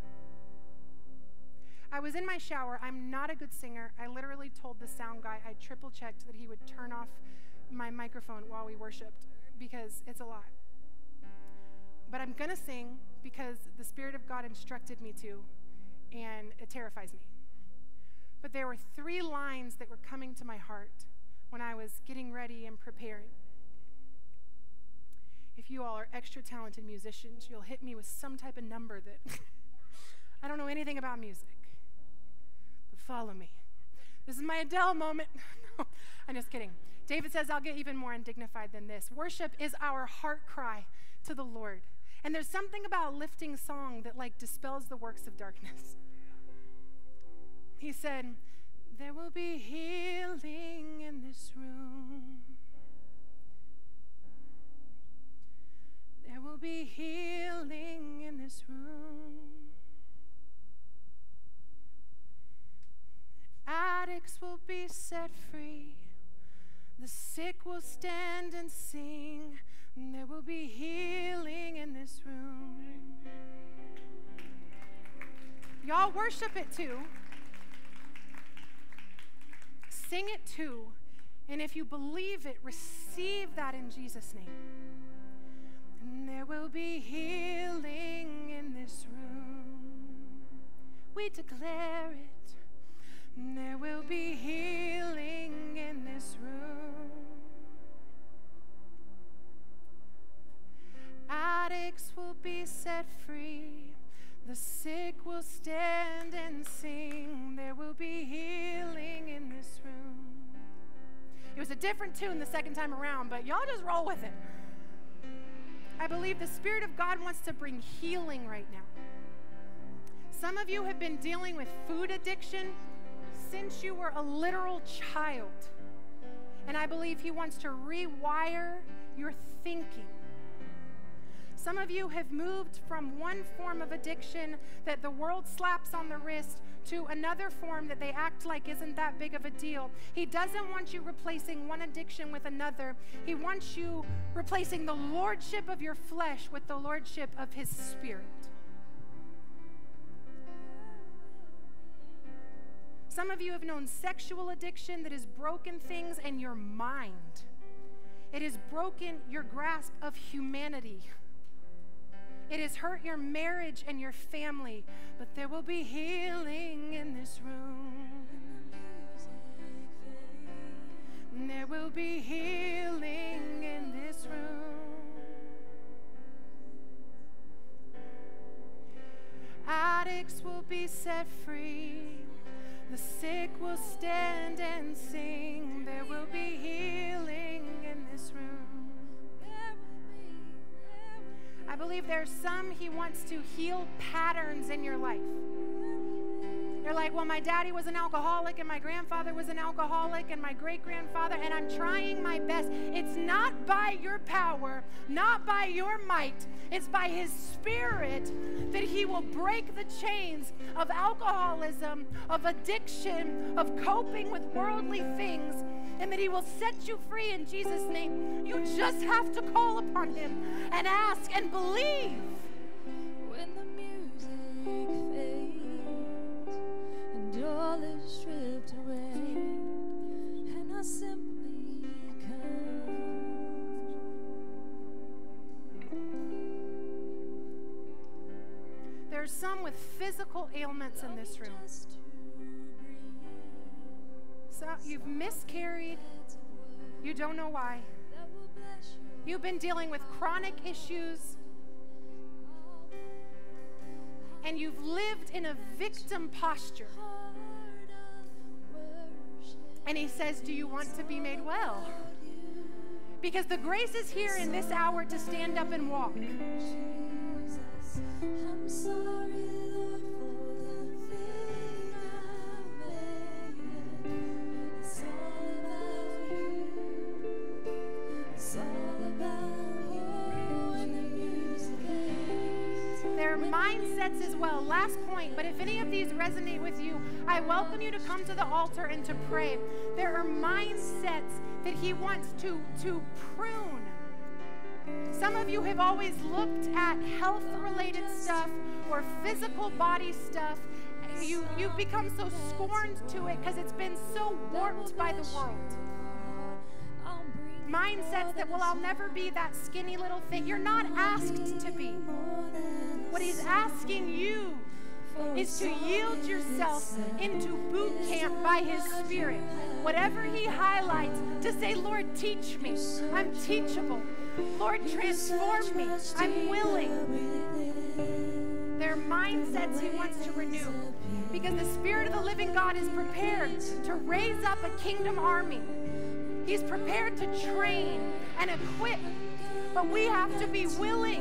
Speaker 4: I was in my shower. I'm not a good singer. I literally told the sound guy, I triple checked that he would turn off my microphone while we worshiped because it's a lot. But I'm going to sing because the Spirit of God instructed me to, and it terrifies me. But there were 3 lines that were coming to my heart when I was getting ready and preparing. If you all are extra talented musicians, you'll hit me with some type of number that I don't know anything about music. Follow me. This is my Adele moment. No, I'm just kidding. David says, I'll get even more undignified than this. Worship is our heart cry to the Lord. And there's something about lifting song that like dispels the works of darkness. He said, there will be healing in this room. There will be healing in this room. Addicts will be set free. The sick will stand and sing. And there will be healing in this room. Y'all worship it too. Sing it too. And if you believe it, receive that in Jesus' name. And there will be healing in this room. We declare it. There will be healing in this room. Addicts will be set free. The sick will stand and sing. There will be healing in this room. It was a different tune the second time around, but y'all just roll with it. I believe the Spirit of God wants to bring healing right now. Some of you have been dealing with food addiction since you were a literal child. And I believe he wants to rewire your thinking. Some of you have moved from one form of addiction that the world slaps on the wrist to another form that they act like isn't that big of a deal. He doesn't want you replacing one addiction with another. He wants you replacing the lordship of your flesh with the lordship of his Spirit. Some of you have known sexual addiction that has broken things in your mind. It has broken your grasp of humanity. It has hurt your marriage and your family, but there will be healing in this room. There will be healing in this room. Addicts will be set free. The sick will stand and sing. There will be healing in this room. I believe there's some He wants to heal patterns in your life. You're like, well, my daddy was an alcoholic, and my grandfather was an alcoholic, and my great-grandfather, and I'm trying my best. It's not by your power, not by your might. It's by His Spirit that He will break the chains of alcoholism, of addiction, of coping with worldly things, and that He will set you free in Jesus' name. You just have to call upon Him and ask and believe.
Speaker 2: When the music fades and all is stripped away, and I simply come.
Speaker 4: There's some with physical ailments in this room. So you've miscarried. You don't know why. You've been dealing with chronic issues. And you've lived in a victim posture. And He says, do you want to be made well? Because the grace is here in this hour to stand up and walk.
Speaker 2: I'm sorry, Lord, for the thing I made. It's all about you. It's all about you and the music fades.
Speaker 4: There are mindsets as well. Last point, but if any of these resonate with you, I welcome you to come to the altar and to pray. There are mindsets that He wants to prune. Some of you have always looked at health-related stuff or physical body stuff. You've become so scorned to it because it's been so warped by the world. Mindsets that, well, I'll never be that skinny little thing. You're not asked to be. What He's asking you is to yield yourself into boot camp by His Spirit. Whatever He highlights, to say, Lord, teach me. I'm teachable. Lord, transform me. I'm willing. There are mindsets He wants to renew because the Spirit of the living God is prepared to raise up a kingdom army. He's prepared to train and equip, but we have to be willing.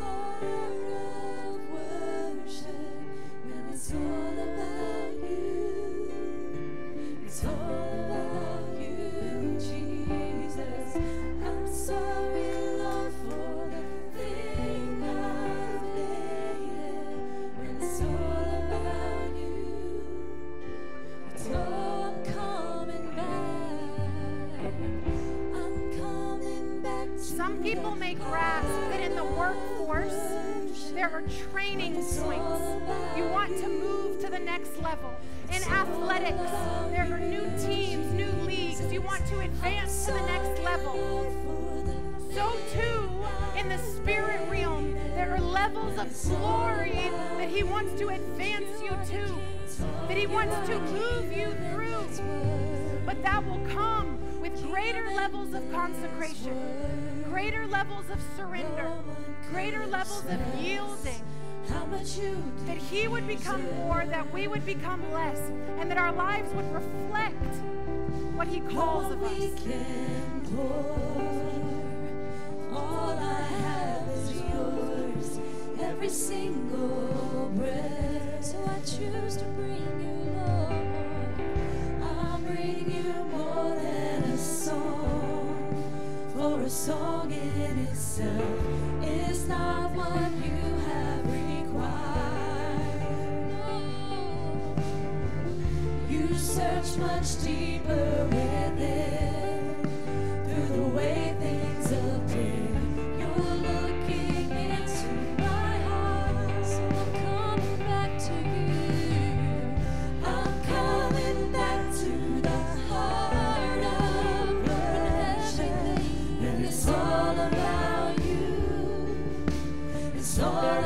Speaker 2: It's all about you. It's all about you, Jesus. I'm sorry, Lord, for the thing I've made. When it's all about you, it's all coming back. I'm coming back to
Speaker 4: Some people may grasp that in the workforce, there are training points. You want to move to the next level. In athletics, there are new teams, new leagues. You want to advance to the next level. So too, in the spirit realm, there are levels of glory that He wants to advance you to, that He wants to move you through. But that will come with greater levels of consecration, greater levels of surrender, greater levels of yielding, that He would become more, that we would become less, and that our lives would reflect what He calls of us.
Speaker 2: All I have is yours, every single breath. So I choose to bring you, Lord. I'll bring you more than a song, for a song in itself is not what you have required. No. You search much deeper within, through the way things appear. You're looking into my heart, so I'm coming back to you. I'm coming back to the heart of worship, and it's all about you. It's all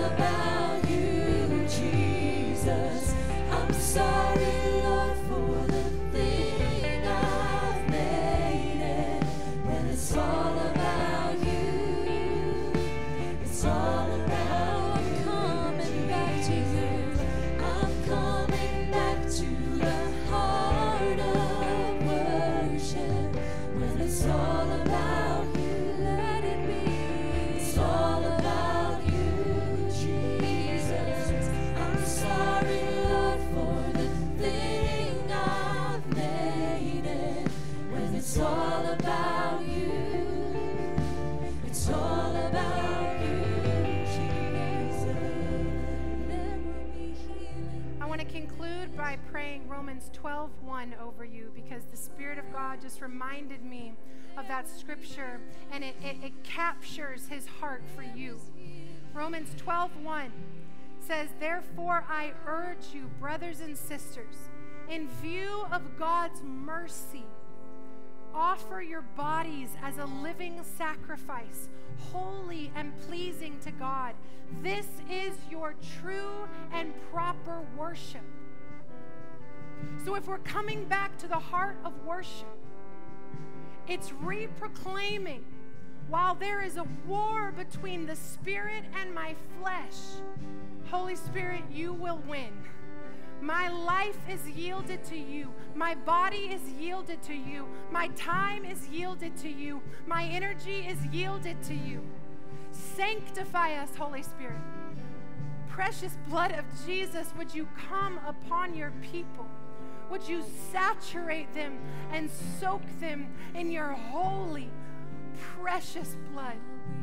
Speaker 4: by praying Romans 12:1 over you, because the Spirit of God just reminded me of that scripture, and it captures his heart for you. Romans 12:1 says, "Therefore I urge you, brothers and sisters, in view of God's mercy, offer your bodies as a living sacrifice, holy and pleasing to God. This is your true and proper worship." So if we're coming back to the heart of worship, it's re-proclaiming, while there is a war between the Spirit and my flesh, Holy Spirit, you will win. My life is yielded to you. My body is yielded to you. My time is yielded to you. My energy is yielded to you. Sanctify us, Holy Spirit. Precious blood of Jesus, would you come upon your people? Would you saturate them and soak them in your holy, precious blood?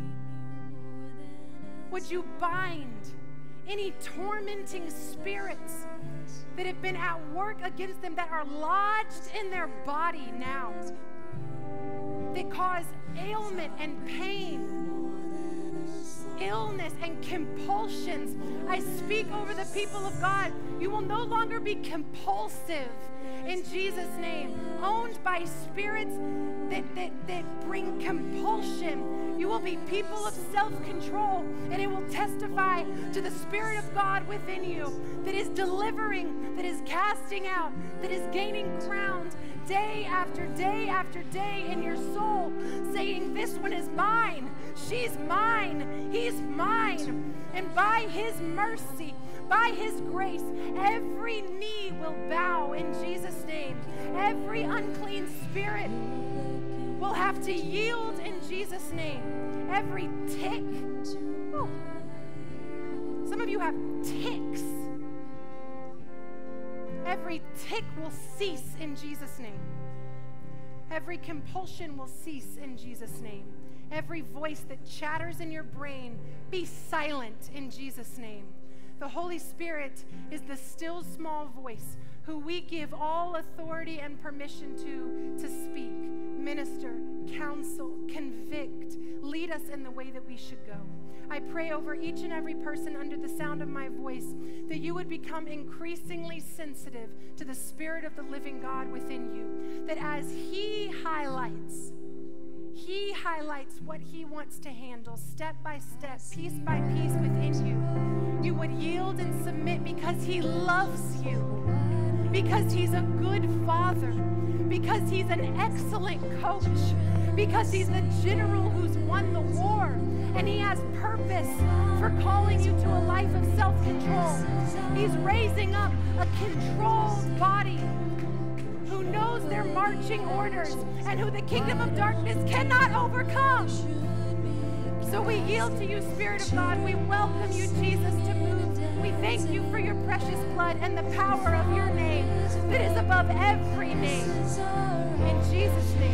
Speaker 4: Would you bind any tormenting spirits that have been at work against them, that are lodged in their body now, that cause ailment and pain, illness and compulsions? I speak over the people of God. You will no longer be compulsive in Jesus' name, owned by spirits that bring compulsion. You will be people of self-control, and it will testify to the Spirit of God within you, that is delivering, that is casting out, that is gaining ground day after day after day in your soul, saying, "This one is mine, she's mine, he's mine." And by his mercy, by his grace, every knee will bow in Jesus' name. Every unclean spirit will have to yield in Jesus' name. Every tick. Ooh. Some of you have ticks. Every tick will cease in Jesus' name. Every compulsion will cease in Jesus' name. Every voice that chatters in your brain, be silent in Jesus' name. The Holy Spirit is the still small voice who we give all authority and permission to speak, minister, counsel, convict, lead us in the way that we should go. I pray over each and every person under the sound of my voice that you would become increasingly sensitive to the Spirit of the living God within you, that as He highlights what He wants to handle step by step, piece by piece within you, you would yield and submit, because He loves you, because He's a good Father, because He's an excellent coach, because He's the general who's won the war, and He has purpose for calling you to a life of self-control. He's raising up a controlled body who knows their marching orders and who the kingdom of darkness cannot overcome. So we yield to you, Spirit of God. We welcome you, Jesus, to move. We thank you for your precious blood and the power of your name that is above every name. In Jesus' name,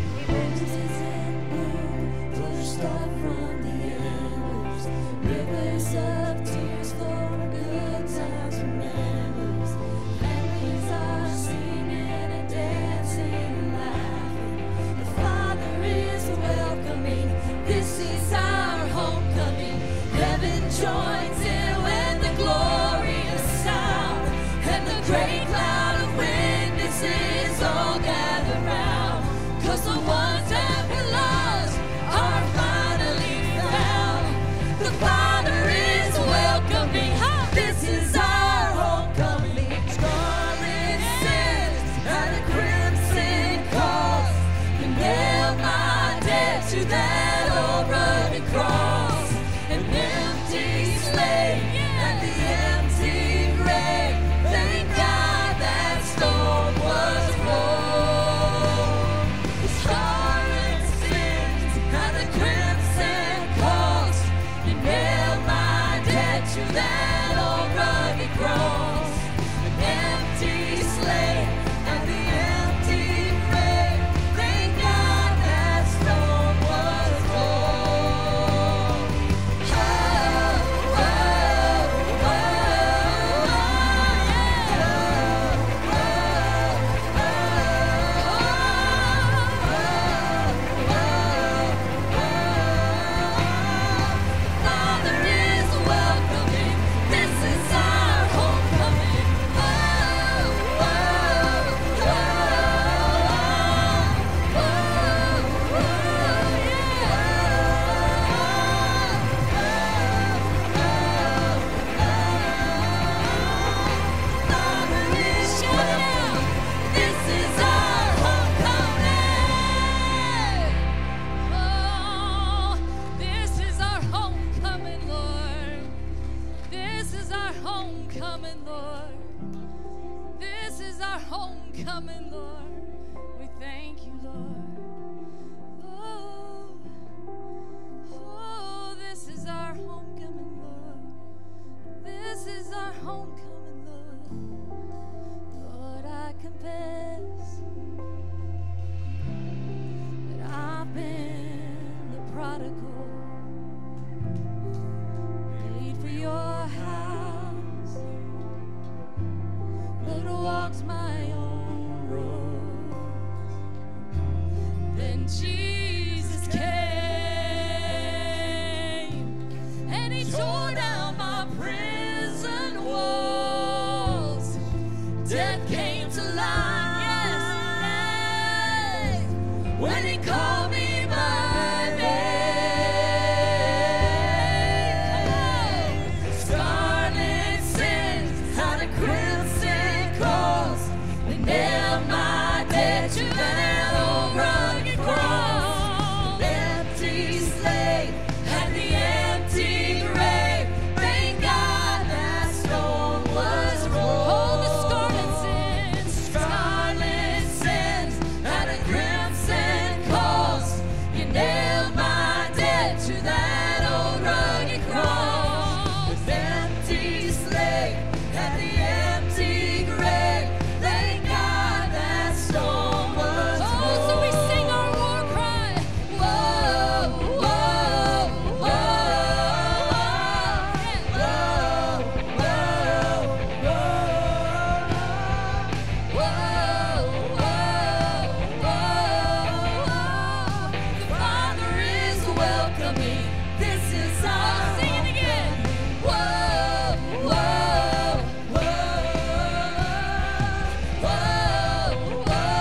Speaker 4: amen.
Speaker 2: Pushed off from the embers, rivers of tears for good times remembers. Families are singing and dancing and laughing. The Father is welcoming. This is our homecoming. Heaven joins in with the glorious sound, and the great cloud of witnesses all gather round. 'Cause the ones that belong homecoming, Lord. We thank you, Lord. Oh, this is our homecoming, Lord. This is our homecoming, Lord. Lord, I confess that I've been the prodigal, paid for your house, but walks my own road. Then Jesus came and he tore down my prison walls. Death came to life, yes, when he called me by name. Scarlet sins had a crimson cross. They nailed my dead to that old rugged cross. The empty slave and the empty grave. Thank God that stone was rolled. Oh, the scarlet sins had a crimson cross. You nailed my dead to that old rugged cross. The empty slave and the empty grave. Thank God that stone was rolled. Oh, so we sing our war cry. Whoa, whoa, whoa, whoa, whoa, whoa. The Father is welcoming. This is our sing it again. Whoa, whoa, whoa, whoa,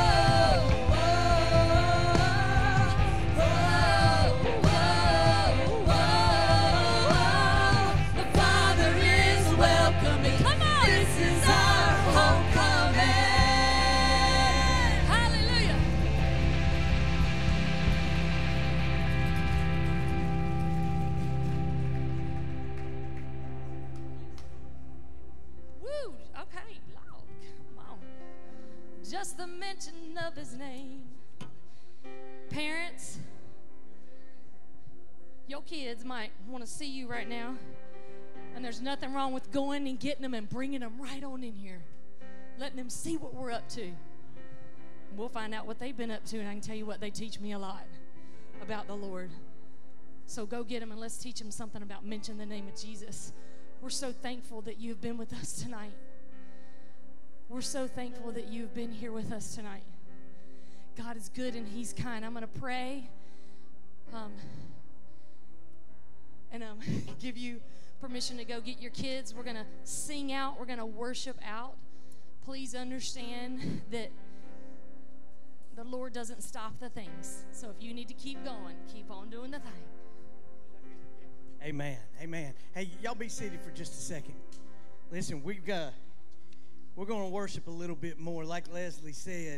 Speaker 2: whoa. The Father is welcoming. Come on. This is our homecoming. Hallelujah. Woo! Okay, Lord, come on. Just the mention of his name. Parents, your kids might want to see you right now, and there's nothing wrong with going and getting them and bringing them right on in here, letting them see what we're up to. We'll find out what they've been up to, and I can tell you what, they teach me a lot about the Lord. So go get them and let's teach them something about mention the name of Jesus. We're so thankful that you've been with us tonight. We're so thankful that you've been here with us tonight. God is good and he's kind. I'm going to pray and give you permission to go get your kids. We're going to sing out. We're going to worship out. Please understand that the Lord doesn't stop the things. So if you need to keep going, keep on doing the thing.
Speaker 5: Amen. Amen. Hey, y'all be seated for just a second. Listen, we're going to worship a little bit more. Like Leslie said,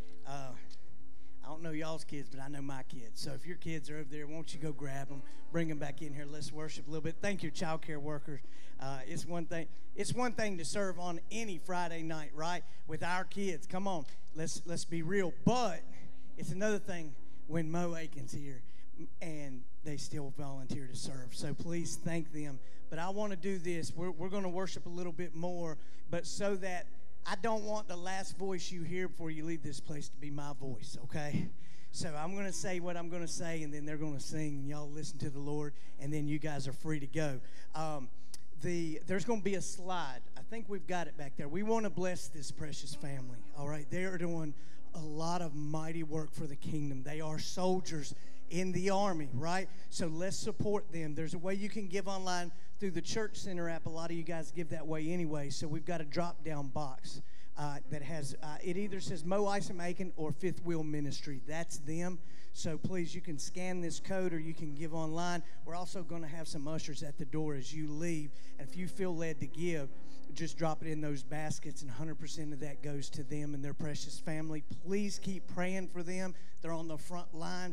Speaker 5: I don't know y'all's kids, but I know my kids. So if your kids are over there, won't you go grab them, bring them back in here. Let's worship a little bit. Thank you, child care workers. It's one thing to serve on any Friday night, right, with our kids. Come on, let's be real. But it's another thing when Mo Aiken's here and they still volunteer to serve. So please thank them. But I want to do this. We're going to worship a little bit more, but so that I don't want the last voice you hear before you leave this place to be my voice, okay? So I'm going to say what I'm going to say, and then they're going to sing, and y'all listen to the Lord, and then you guys are free to go. There's going to be a slide. I think we've got it back there. We want to bless this precious family, all right? They are doing a lot of mighty work for the kingdom. They are soldiers in the army, right? So let's support them. There's a way you can give online through the Church Center app. A lot of you guys give that way anyway. So we've got a drop-down box that has, it either says Mo Isom Aiken or Fifth Wheel Ministry. That's them. So please, you can scan this code or you can give online. We're also going to have some ushers at the door as you leave. And if you feel led to give, just drop it in those baskets, and 100% of that goes to them and their precious family. Please keep praying for them. They're on the front lines.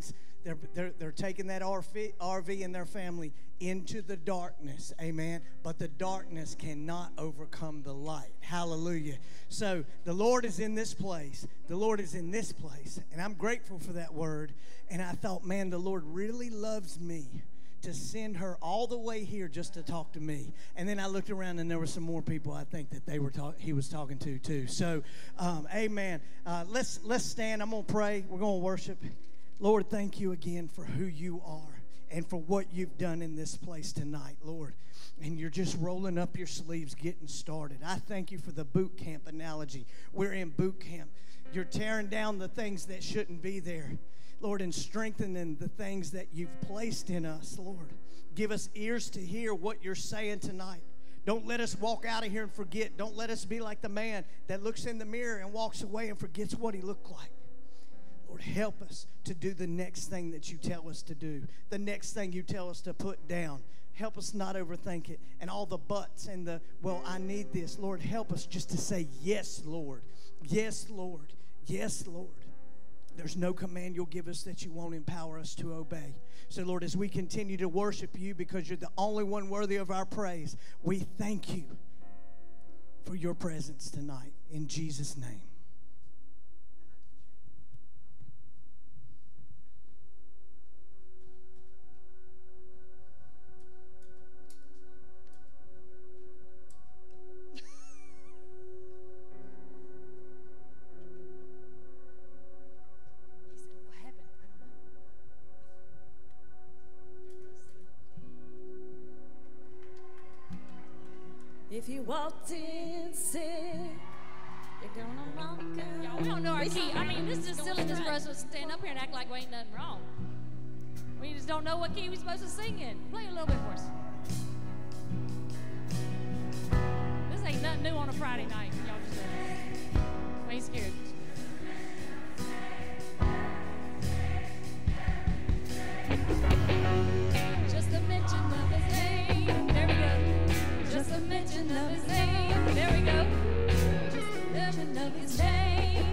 Speaker 5: They're taking that RV and their family into the darkness, amen. But the darkness cannot overcome the light. Hallelujah. So the Lord is in this place. The Lord is in this place. And I'm grateful for that word. And I thought, man, the Lord really loves me to send her all the way here just to talk to me. And then I looked around and there were some more people I think that he was talking to too. So, amen. Let's stand. I'm going to pray. We're going to worship. Lord, thank you again for who you are and for what you've done in this place tonight, Lord. And you're just rolling up your sleeves, getting started. I thank you for the boot camp analogy. We're in boot camp. You're tearing down the things that shouldn't be there, Lord, and strengthening the things that you've placed in us, Lord. Give us ears to hear what you're saying tonight. Don't let us walk out of here and forget. Don't let us be like the man that looks in the mirror and walks away and forgets what he looked like. Lord, help us to do the next thing that you tell us to do, the next thing you tell us to put down. Help us not overthink it and all the buts and the, well, I need this. Lord, help us just to say, yes, Lord. Yes, Lord. Yes, Lord. There's no command you'll give us that you won't empower us to obey. So, Lord, as we continue to worship you because you're the only one worthy of our praise, we thank you for your presence tonight. In Jesus' name.
Speaker 2: If you walked in sick, you're gonna walk out.
Speaker 1: Y'all, we don't know our key. I mean, this is just silliness for us to stand up here and act like we ain't nothing wrong. We just don't know what key we're supposed to sing in. Play a little bit for us. This ain't nothing new on a Friday night. Y'all just we ain't scared. Just a mention of his name. There we go. Just a mention of his name. There we go. Just a mention of his name.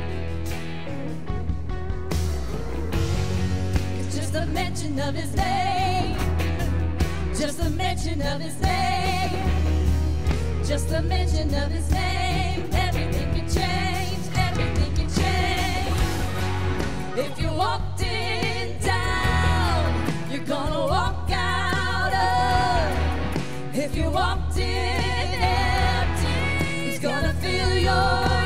Speaker 2: It's just a mention of his name. Just a mention of his name. Just a mention of his name. Everything can change. Everything can change. If you walked in down, you're gonna walk out of. If you walked in empty, he's gonna fill your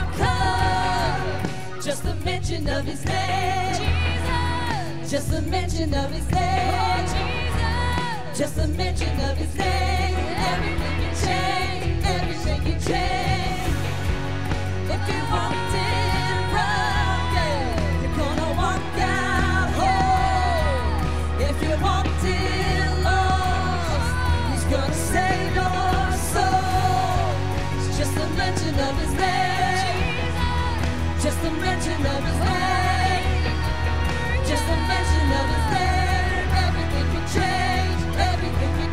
Speaker 2: cup. Just a mention of his name. Jesus. Just a mention of his name. Jesus. Just a mention of his name. Everything can change. Everything can change. If you walked in broken, you're gonna walk out whole. If you walked in lost, he's gonna save your soul. It's just a mention of his name. Just a mention of his name. Just a mention of his name. Everything can change. Everything can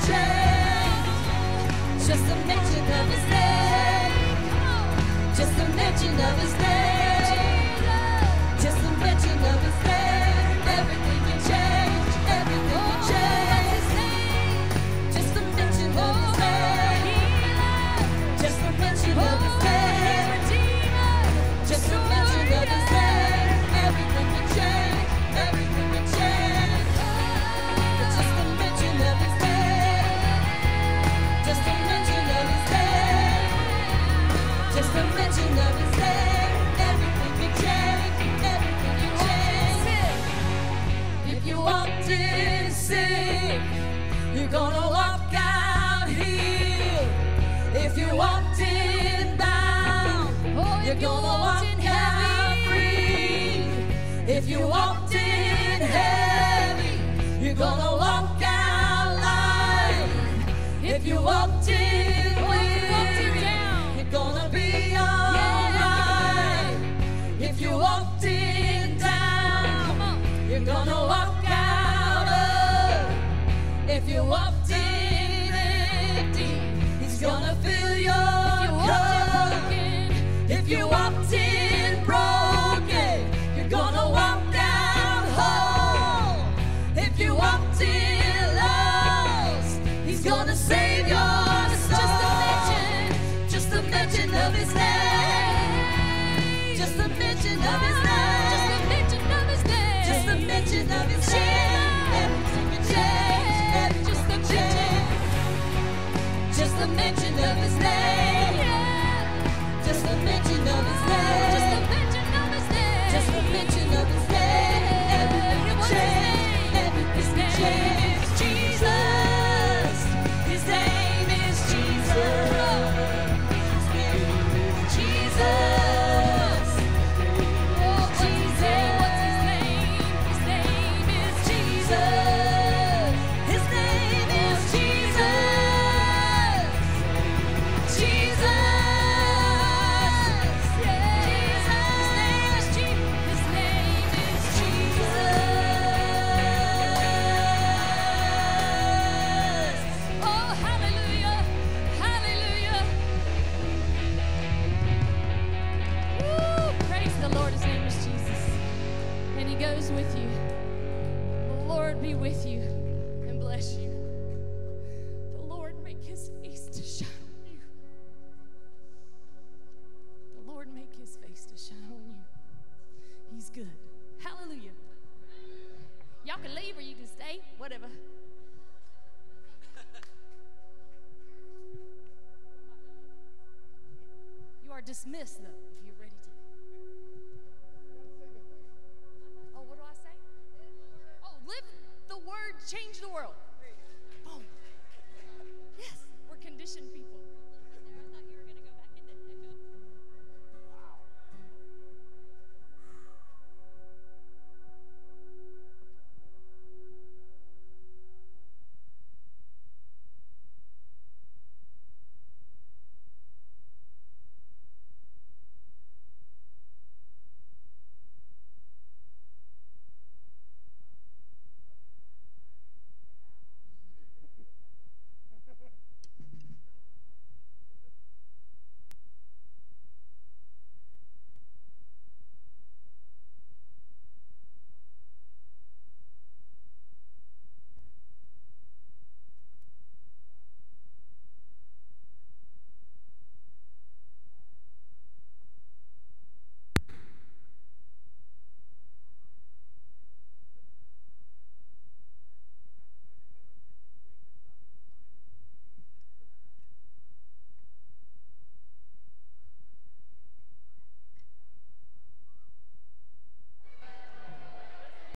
Speaker 2: change. Just a mention of his name. Just a mention of his name. Just a mention of his name. Everything can change. Everything can change. Just a mention of his name. Just a mention of his name. Just a mention of his name. Everything can change. Everything can change. It's just a mention of his name. Just a mention of his name. Just a mention of his name. Everything can change. Everything can change. If you walked in sick, you're gonna walk out healed. If you walked in bound, you're gonna walk out free. If you walked in heavy, you're gonna walk out light. If you walked in weak, you're gonna be alright. If you walked in down, you're gonna walk out up. If you walked in empty, he's gonna fill your cup. If you walked in broken, you're gonna walk out whole.
Speaker 1: dismissed, though, if you're ready to leave. Oh, what do I say? Oh, live the word, change the world.